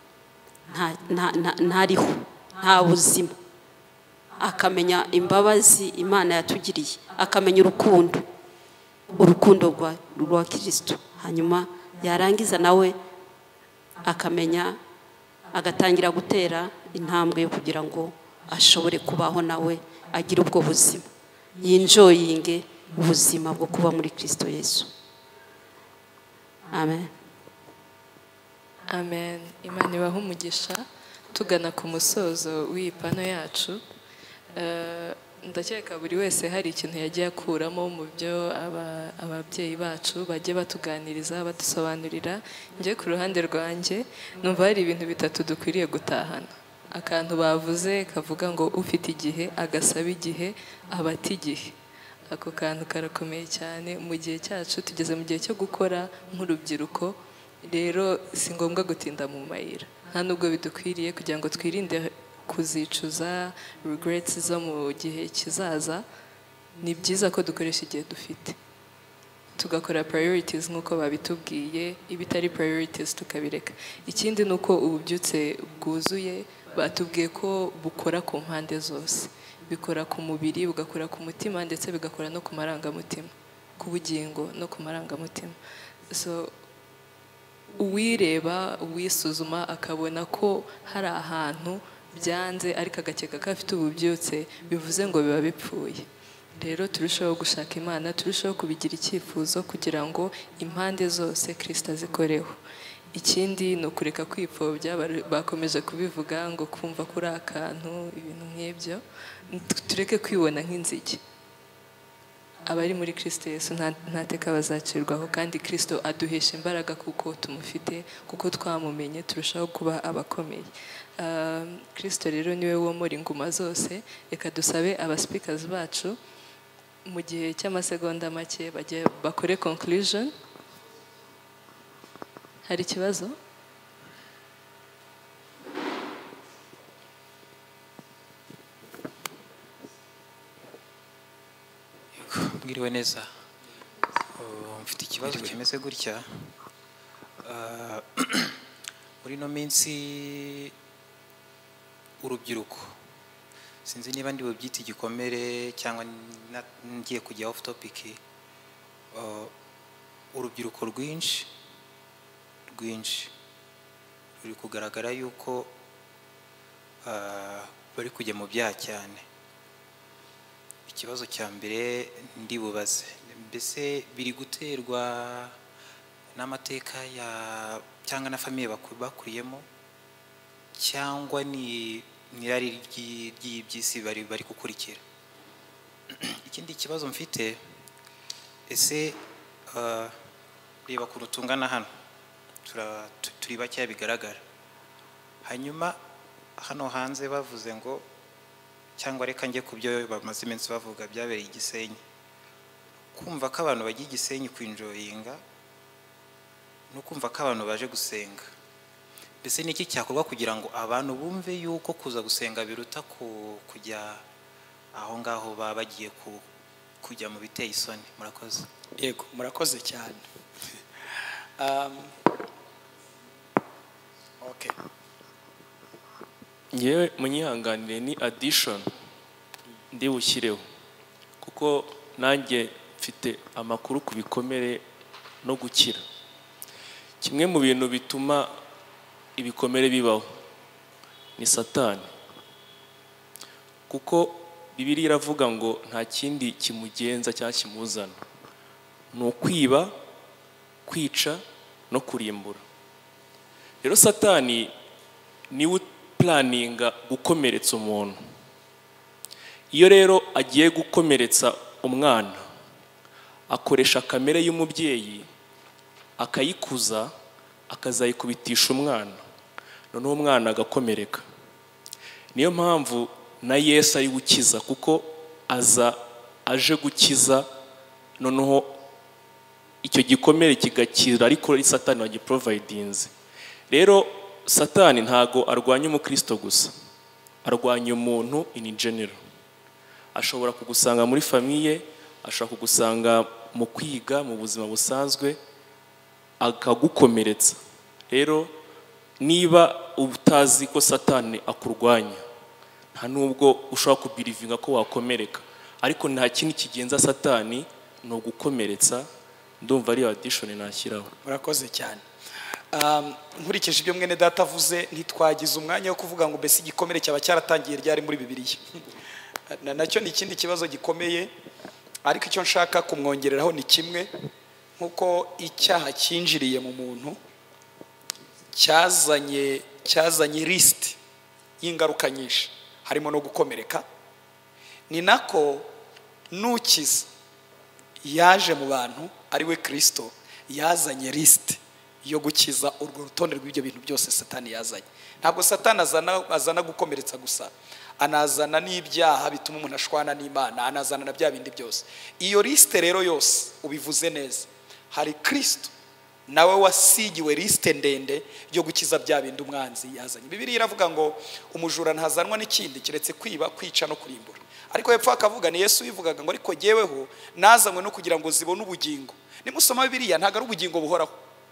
ntariho, nta buzima. Akamenya imbabazi Imana yatugiriye, akamenya urukundo urukundo rwa Kristo, hanyuma yarangiza nawe akamenya, agatangira gutera intambwe yo kugira ngo ashobore kubaho nawe agira ubwo buzima, yinjoyinge ubuzima bwo kuba muri Kristo Yesu. Amen. Amen. Imana ibahe umugisha. Tugana ku musozo w'ipano yacu, ndakeka buri wese hari ikintu yagiye akuramo mu byo ababyeyi bacu bagiye batuganiriza, badusobanurira. Njye ku ruhande rwanjye numva hari ibintu bitatu dukwiriye gutahana. Akantu bavuze kavuga ngo ufite igihe agasaba igihe abata igihe. Ako kantu karakomeye cyane mu gihe cyacu. Tugeze mu gihe cyo gukora nk'urubyiruko, rero si ngombwa gutinda mu mayira, nta nubwo bidukwiriye, kugira ngo twirinde kuzicuza regrets zo mu gihe kizaza. Ni byiza ko dukoresha igihe dufite, tugakora priorities nk'uko babitubwiye, ibitari priorities tukabireka. Ikindi ni uko ububyutse bwuzuye batubwiye ko bukora ku mpande zose, bikora ku mubiri, bugakora ku mutima, ndetse bigakora no ku marangamutima, ku bugingo no ku marangamutima. So uwireba, uwisuzuma akabona ko hari ahantu byanze ariko agakeka ko afite ububyutse, bivuze ngo biba bipfuye. rero turushaho gushaka Imana, turushaho kubigira icyifuzo kugira ngo impande zose Kristo azikoreho. Ikindi ni ukureka kwipfobya, bakomeje kubivuga ngo kumva kuri akantu ibintu nk'ibyo, tureke kwibona nk'inzige. Abari muri Kristo Yesu nta teka bazacirwaho, kandi Kristo aduhesha imbaraga kuko tumufite, kuko twamumenye turushaho kuba abakomeye. Kristo rero niwe womora inguma zose. Reka dusabe aba speakers bacu mu gihe cy'amasegonda make bajye bakore conclusion. Hari ikibazo? Mwiriwe neza. Mfite ikibazo kimeze gutya. Muri no minsi urubyiruko, sinzi niba ndi bubyita igikomere cyangwa ngiye kujya off topic, urubyiruko rwinshi rwinshi ruri kugaragara yuko bari kujya mu byaha cyane. Ikibazo cya mbere ndi bubaze, mbese biri guterwa n'amateka ya cyangwa na famiye bakuriyemo, cyangwa ni nirari ry'ibyisi bari bari gukurikira? Ikindi kibazo mfite, ese reba ku rutungana hano turi bake bigaragara, hanyuma hano hanze bavuze ngo, cyangwa reka njye ku byo bamaze iminsi bavuga byabereye Igisenyi, kumva ko abantu bagiye Igisenyi kwinjoyinga no kumva ko abantu baje gusenga, mbese niki cyakorwa kugira ngo abantu bumve yuko kuza gusenga biruta kujya aho ngaho baba bagiye kujya mu biteye isoni? Murakoze. Yego, murakoze cyane. um, okay. Ngewe munyihanganire ni addition ndi bushyireho, kuko nanjye mfite amakuru ku bikomere no gukira. Kimwe mu bintu bituma ibikomere bibaho ni Satani, kuko Bibiliya iravuga ngo nta kindi kimugenza cyangwa kimuzana, ni ukwiba, kwica no kurimbura. Rero Satani niwe planinga gukomeretsa umuntu. Iyo rero agiye gukomeretsa umwana, akoresha kamere y'umubyeyi akayikuza, akazayikubitisha umwana, noneho umwana agakomereka. Niyo mpamvu na Yesu ari gukiza, kuko aza aje gukiza, noneho icyo gikomere kigakira, ariko ari Satani wagiprovidinze. Rero Satani ntago arwanya umukristo gusa, arwanya umuntu in general. Ashobora kugusanga muri famiye, ashobora kugusanga mu kwiga, mu buzima busanzwe, akagukomeretsa. Rero niba utazi ko Satani akurwanya, nta nubwo ushobora kubirivinga ko wakomereka, ariko nta kindi kigenza Satani no gukomeretsa. Ndumva ari addition nashyiraho. Murakoze cyane. Um, nkurikije ibyo mwene data avuze, ntitwagize umwanya wo kuvuga ngo mbese igikomere cyaba cyaratangiye ryari muri Bibiliya. Na nacyo ni ikindi kibazo gikomeye, ariko icyo nshaka kumwongereraho ni kimwe, nkuko icyaha cyinjiriye mu muntu cyazanye cyazanye list y'ingaruka nyinshi, harimo no gukomereka, ni nako nukiza yaje mu bantu ari we Kristo yazanye list yo gukiza urwo rutonde rw'ibyo bintu byose Satani yazanye. Ntabwo Satani azana azana gukomeretsa gusa, anazana n'ibyaha bituma umuntu ashwana n'Imana, anazana na bya bindi byose. Iyo liste rero yose ubivuze neza, hari Kristo nawe wasigiwe liste ndende yo gukiza bya bindi umwanzi yazanye. Bibiliya iravuga ngo umujura ntazanwa n'ikindi kiretse kwiba, kwica no kurimbura. Ariko hepfo akavuga, ni Yesu yivugaga ngo ariko jyeweho nazanywe no kugira ngo zibone ubugingo. Nimusoma Bibiliya ntago ari ubugingo buhoraho,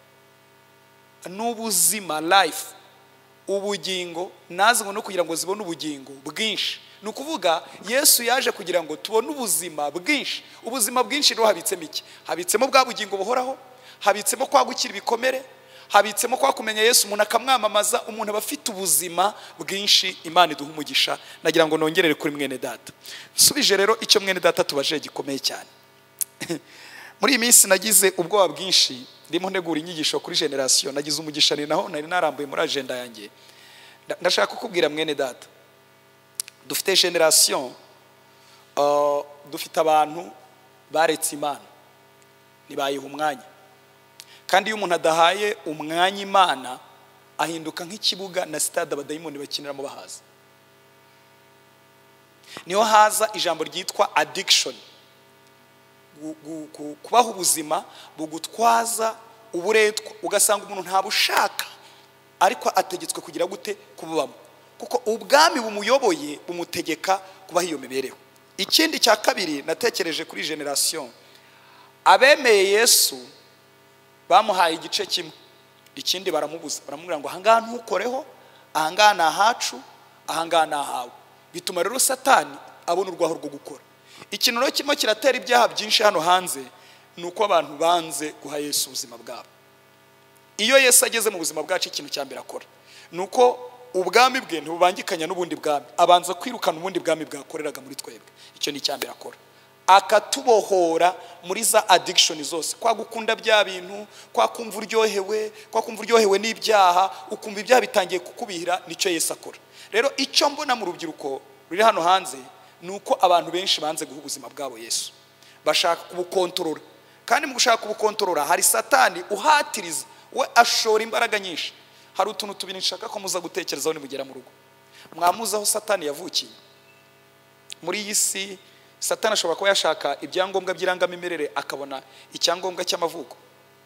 n'ubuzima, life, ubugingo. Nazanywe no kugira ngo zibone ubugingo bwinshi. Ni ukuvuga Yesu yaje kugira ngo tubone ubuzima bwinshi. Ubuzima bwinshi rero habitsemo iki? Habitsemo bwa bugingo buhoraho, habitsemo kwagukira ibikomere, habitsemo kwa kumenya Yesu, umuntu akamwamamaza, umuntu aba afite ubuzima bwinshi. Imana iduha umugisha. Nagira ngo nongerere kuri mwene data. Nsubije rero icyo mwene data tubaje gikomeye cyane. Muri iyi minsi nagize ubwoba bwinshi, ndimo ntegura inyigisho kuri generation. Nagize umugisha ni naho nari narambuye muri agenda yanjye. Ndashaka kukubwira mwene data, dufite generation, uh, dufite abantu baretse Imana, ntibayiha umwanya. Kandi iyo umuntu adahaye umwanya Imana, ahinduka nk'ikibuga na stade abadayimoni bakiniramo bahaza. Niho haza ijambo ryitwa addiction, kubaho ubuzima bugutwaza uburetwa, ugasanga umuntu ntabushaka ariko ategetswe kugira gute kububamo, kuko ubwami bumuyoboye bumutegeka kubaho iyo mibereho. Ikindi cya kabiri natekereje kuri generation, abemeye Yesu bamuhaye igice kimwe, ikindi baramubuza, baramubwira ngo ahangaha ntukoreho, ahangaha ni ahacu, ahangaha ni ahawe. Bituma rero Satani abona urwaho rwo gukora. Ikintu rero kirimo kiratera ibyaha byinshi hano hanze, ni uko abantu banze guha Yesu ubuzima bwabo. Iyo Yesu ageze mu buzima bwacu, ikintu cya mbere akora ni uko ubwami bwe ntibubangikanya n'ubundi bwami, abanza kwirukana ubundi bwami bwakoreraga muri twebwe. Icyo ni icya mbere akora, akatubohora muri za addiction zose, kwa gukunda bya bintu, kwa kumva uryohewe, kwa kumva uryohewe n'ibyaha, ukumva ibyaha bitangiye kukubihira. Nicyo Yesu akora. Rero icyo mbona mu rubyiruko ruri hano hanze, nuko abantu benshi banze guha ubuzima bwabo Yesu, bashaka kubukontorora. Kandi mu gushaka kubukontorora hari Satani uhatiriza, we ashora imbaraga nyinshi. Hari utuntu tubiri nshaka ko muza gutekerezaho nimugera mu rugo. Mwamuzaho Satani yavukiye muri iyi si. Satani ashobora kuba yashaka ibyangombwa by'irangamimerere, akabona icyangombwa cy'amavuko.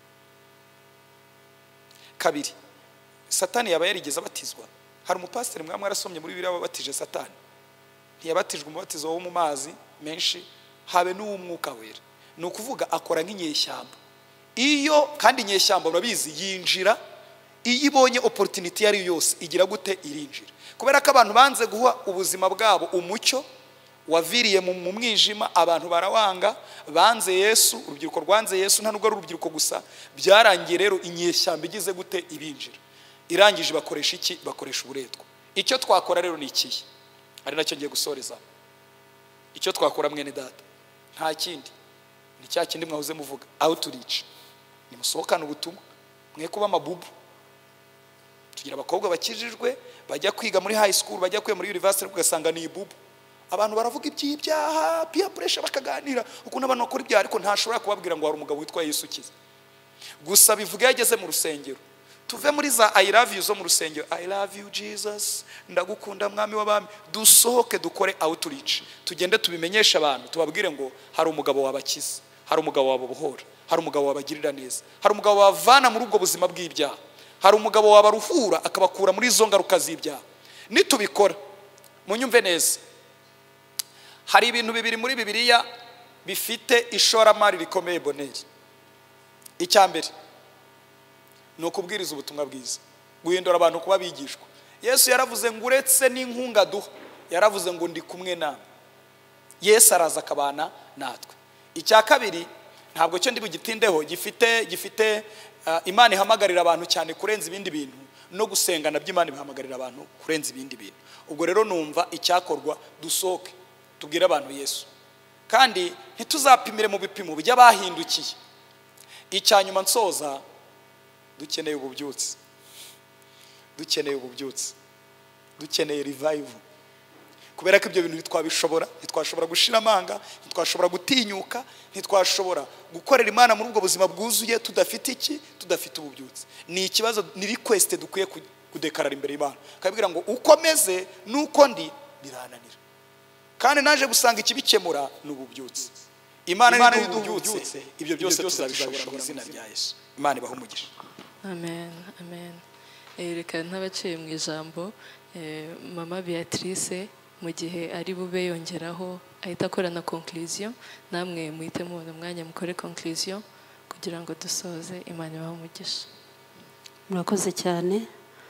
Kabiri, Satani yaba yarigeze abatizwa. Hari umupasiteri mwamwe arasomye muri Bibiliya wabatije Satani. Ntiyabatijwe umubatizo wo mu mazi menshi, habe n'uw'umwuka wera. Ni ukuvuga akora nk'inyeshyamba. Iyo kandi inyeshyamba urabizi yinjira, iyo ibonye opportunity yari yose igira gute, irinjira. Kubera ko abantu banze guha ubuzima bwabo umucyo, waviriye mu mwijima, abantu barawanga, banze Yesu. Urubyiruko rwanze Yesu, nta nubwo ari urubyiruko gusa, byarangiye rero inyeshyamba igize gute, ibinjira. Irangije bakoresha iki? Bakoresha uburetwa. Icyo twakora rero ni ikihe? Ari nacyo ngiye gusoreza. Icyo twakora mwene data nta kindi, ni cya kindi mwahoze muvuga, outreach. Nimusohokana ubutumwa, mwe kuba amabubu. Tugira abakobwa bakijijwe bajya kwiga muri high school, bajya kwiga muri university, ugasanga ni ibubu. Abantu baravuga iby'ibyaha, peer pressure, bakaganira ukuntu abantu bakora ibyaha, ariko ntashobora kubabwira ngo hari umugabo witwa Yesu ukiza. Gusa bivuga yageze mu rusengero. Tuve muri za I love you zo mu rusengero, I love you Jesus, ndagukunda mwami w'abami. Dusohoke dukore outreach, tugende tubimenyesha abantu, tubabwire ngo hari umugabo wabakiza, hari umugabo wababohora, hari umugabo wabagirira neza, hari umugabo wavana muri ubwo buzima bw'ibyaha, hari umugabo wabaruhura akabakura muri izo ngaruka z'ibyaha. Nitubikora, munyumve neza, hari ibintu bibiri muri Bibiliya bifite ishoramari rikomeye boneri. Icya mbere ni ukubwiriza ubutumwa bwiza, guhindura abantu kuba bigishwa. Yesu yaravuze ngo uretse n'inkunga duha, yaravuze ngo ndi kumwe nawe. Yesu araza akabana natwe. Icya kabiri, ntabwo cyo ndi bugitindeho, gifite gifite uh, Imana ihamagarira abantu cyane kurenza ibindi bintu, no gusenga nabyo Imana ihamagarira abantu kurenza ibindi bintu. Ubwo rero numva icyakorwa, dusohoke tubwire abantu Yesu, kandi ntituzapimire mu bipimo by'abahindukiye. Icyanyuma nsoza, dukeneye ububyutsi, dukeneye ububyutsi, dukeneye revival. Kubera ko ibyo bintu ntitwabishobora, ntitwashobora gushira amanga, ntitwashobora gutinyuka, ntitwashobora gukorera Imana muri ubwo buzima bwuzuye tudafite iki, tudafite ububyutsi. Ni ikibazo, ni request dukwiye kudekarara imbere y'Imana, kabwira ngo ukomeze nuko ndi birananira. Kandi naje gusanga ikibikemura n'ububyutsi. Imana ni ububyutse, ibyo byose tuzabishobora mu izina rya Yesu. Imana ibahe umugisha. Amen, amen. Reka ntabaciye mu ijambo, Mama Beatrice mu gihe ari bube yongeraho ahita akora na conclusion, namwe muhite mubona umwanya mukore conclusion kugira ngo dusoze. Imana ibahe umugisha. Murakoze cyane.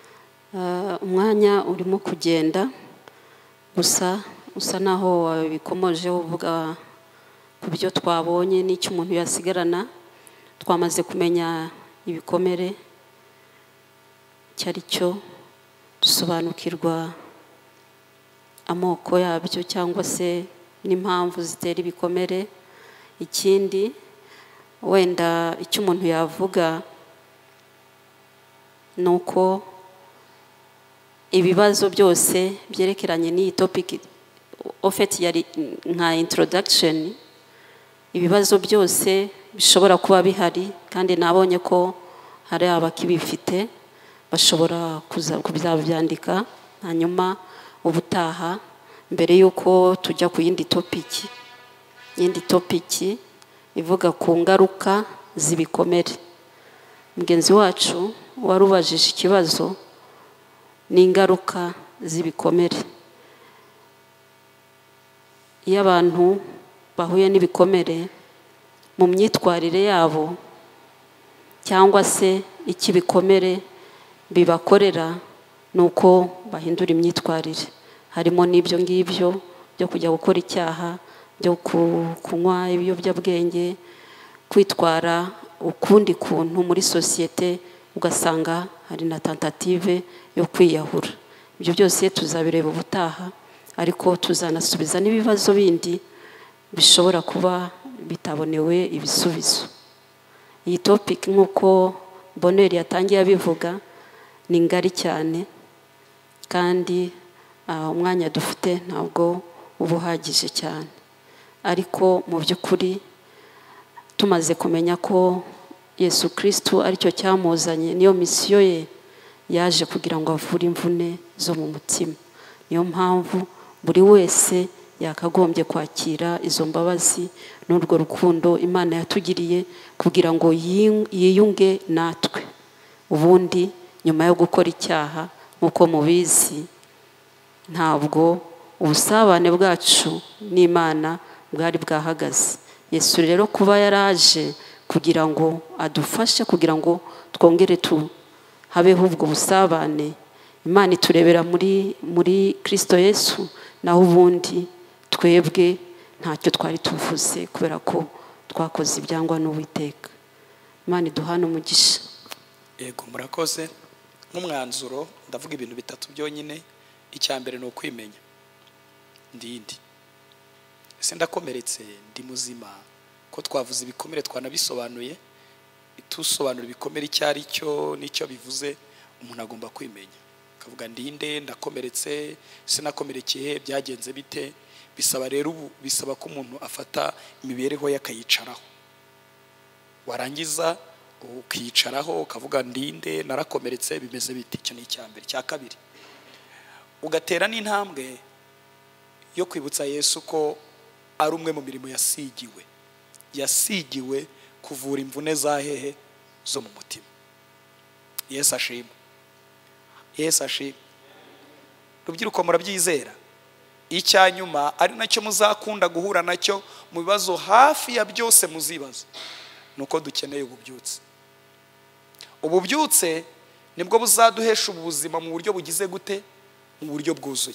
Umwanya urimo kugenda, gusa usa naho wabikomoje uvuga ku byo twabonye n'icyo umuntu yasigarana. Twamaze kumenya ibikomere, icyo ari cyo, dusobanukirwa amoko yabyo cyangwa se n'impamvu zitera ibikomere. Ikindi wenda icyo umuntu yavuga ni uko ibibazo byose byerekeranye n'iyi topic ofeti yari nka introduction, ibibazo byose bishobora kuba bihari kandi nabonye ko hari abakibifite bashobora kuza kubyandika, hanyuma ubutaha mbere yuko tujya ku yindi topiki yindi topiki ivuga ku ngaruka z'ibikomere. Mugenzi wacu warubajije ikibazo n'ingaruka z'ibikomere. Iyo abantu bahuye n'ibikomere mu myitwarire yabo cyangwa se ikibikomere bibakorera ni uko bahindura imyitwarire, harimo n'ibyo ngibyo byo kujya gukora icyaha, byo kunywa ibiyobyabwenge, kwitwara ukundi kuntu muri sosiyete, ugasanga hari na tentative yo kwiyahura. Ibyo byose tuzabireba ubutaha, ariko tuzanasubiza n'ibibazo bindi bishobora kuba bitabonewe ibisubizo. Iyi topic nk'uko Bonheur yatangiye abivuga ni ngari cyane, kandi uh, umwanya dufite ntabwo uba uhagije cyane, ariko mu by'ukuri tumaze kumenya ko Yesu Kristo aricyo cyamuzanye, niyo misiyo ye, yaje kugira ngo avure imvune zo mu mutima. Niyo mpamvu buri wese yakagombye kwakira izo mbabazi n'urwo rukundo Imana yatugiriye kugira ngo yiyunge natwe. Ubundi nyuma yo gukora icyaha nk'uko mubizi, ntabwo ubusabane bwacu n'Imana bwari bwahagaze. Yesu rero kuba yaraje kugira ngo adufashe kugira ngo twongere tu habeho ubwo busabane, Imana iturebera muri muri Kristo Yesu, naho ubundi twebwe ntacyo twari tuvuze kubera ko twakoze ibyangwa n'Uwiteka. Imana iduhane umugisha. Yego, murakoze. Nk'umwanzuro ndavuga ibintu bitatu byonyine. Icya mbere ni ukwimenya. Ndindi ese ndakomeretse, ndi muzima, ko twavuze ibikomere twanabisobanuye, itusobanura ibikomere icyo ari cyo n'icyo bivuze. Umuntu agomba kwimenya akavuga ndinde, ndakomeretse, se nakomerekeye, byagenze bite. Bisaba rero ubu bisaba ko umuntu afata imibereho yakayicaraho, warangiza ukicaraho ukavuga ndinde, narakomeretse, bimeze bite. Icyo ni icya mbere. Cya kabiri, ugatera n'intambwe yo kwibutsa Yesu ko ari umwe mu mirimo yasigiwe yasigiwe kuvura imvune za hehe zo mu mutima. Yesu ashimwe. Yesu ashimwe. Rubyiruko murabyizera? Icyanyuma ari nacyo muzakunda guhura nacyo mu bibazo hafi ya byose muzibaza, nuko dukeneye ububyutse. Ububyutse nibwo buzaduhesha ubuzima mu buryo bugize gute? Mu buryo bwuzuye.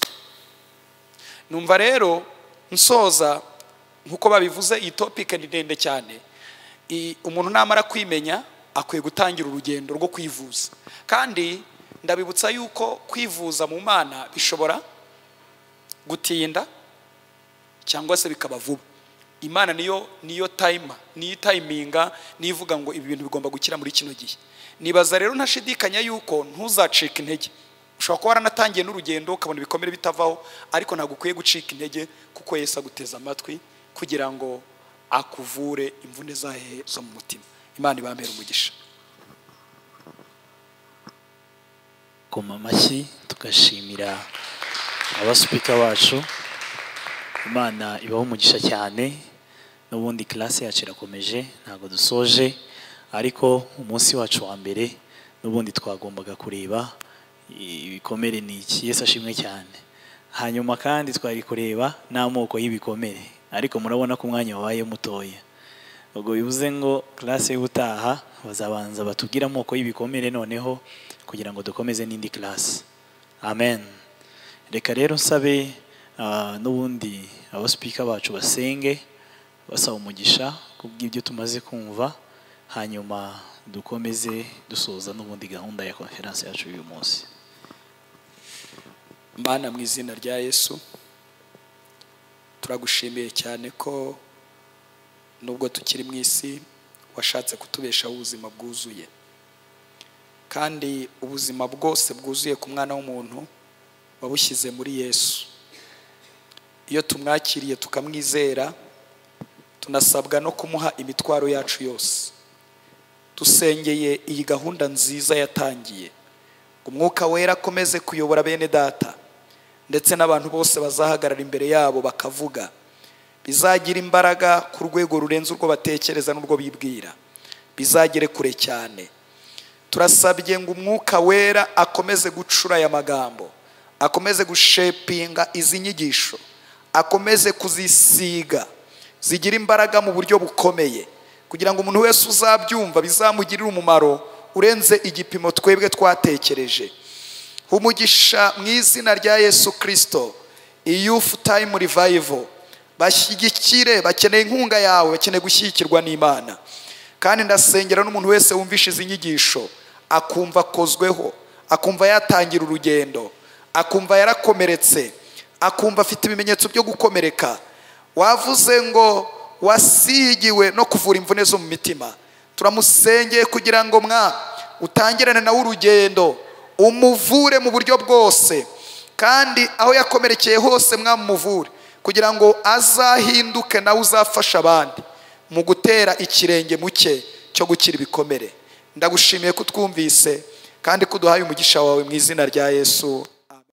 Numva rero nsoza nkuko babivuze, iyi topic ni ndende cyane. Umuntu namara kwimenya akwiye gutangira urugendo rwo kwivuza, kandi ndabibutsa yuko kwivuza mu Mana bishobora gutinda cyangwa se bikaba vuba. Imana niyo niyo timer, niyo timinga, nivuga ngo ibi bintu bigomba gukira muri kino gihe. Nibaza rero ntashidikanya yuko ntuzacika intege. Ushobora kuba waranatangiye n'urugendo ukabona ibikomere bitavaho, ariko ntabwo ukwiye gucika intege, kuko Yesu aguteza amatwi kugira ngo akuvure imvune zahe zo mu mutima. Imana ibambere umugisha. Koma amashyi tugashimira abaspeaker bacu. Imana ibaho umugisha cyane. N'ubundi classe yacu irakomeje, ntago dusoje, ariko umunsi wacu wa mbere n'ubundi twagombaga kureba ibikomere ni iki. Yesu ashimwe cyane. Hanyuma kandi twari kureba n'amoko y'ibikomere, ariko murabona ko umwanya wabaye mutoya. Ubwo bivuze ngo classe y'ubutaha bazabanza batubwira amoko y'ibikomere noneho kugira ngo dukomeze n'indi classe. Amen. Reka rero nsabe uh, n'ubundi abo speaker bacu basenge basaba umugisha kubw'ibyo tumaze kumva, hanyuma dukomeze dusoza n'ubundi gahunda ya konferanse yacu y'uyu munsi. Mana mu izina rya Yesu turagushimiye cyane ko nubwo tukiri mu isi washatse kutubeshaho ubuzima bwuzuye, kandi ubuzima bwose bwuzuye ku mwana w'umuntu wabushyize muri Yesu. Iyo tumwakiriye tukamwizera, tunasabwa no kumuha imitwaro yacu yose. Dusengeye iyi gahunda nziza yatangiye, umwuka wera akomeze kuyobora bene data ndetse n'abantu bose bazahagarara imbere yabo bakavuga, bizagira imbaraga ku rwego rurenze urwo batekereza n'urwo bibwira, bizagere kure cyane. Turasabye ngo umwuka wera akomeze gucura aya magambo, akomeze gushepinga izi nyigisho, akomeze kuzisiga zigira imbaraga mu buryo bukomeye, kugira ngo umuntu wese uzabyumva bizamugirire umumaro urenze igipimo twebwe twatekereje. Umugisha mu izina rya Yesu Kristo. Youth Time Revival bashyigikire, bakeneye inkunga yawe, bakeneye gushyigikirwa n'Imana. Kandi ndasengera n'umuntu wese wumvisha izi nyigisho akumva akozweho, akumva yatangira urugendo, akumva yarakomeretse, akumva afite ibimenyetso byo gukomereka. Wavuze ngo wasigiwe no kuvura imvune zo mu mitima. Turamusengeye kugira ngo mwa utangirane nawe urugendo, umuvure mu buryo bwose, kandi aho yakomerekeye hose mwamuvure, kugira ngo azahinduke nawe uzafasha abandi mu gutera ikirenge muke cyo gukira ibikomere. Ndagushimiye kutwumvise kandi kuduhaye umugisha wawe mu izina rya Yesu.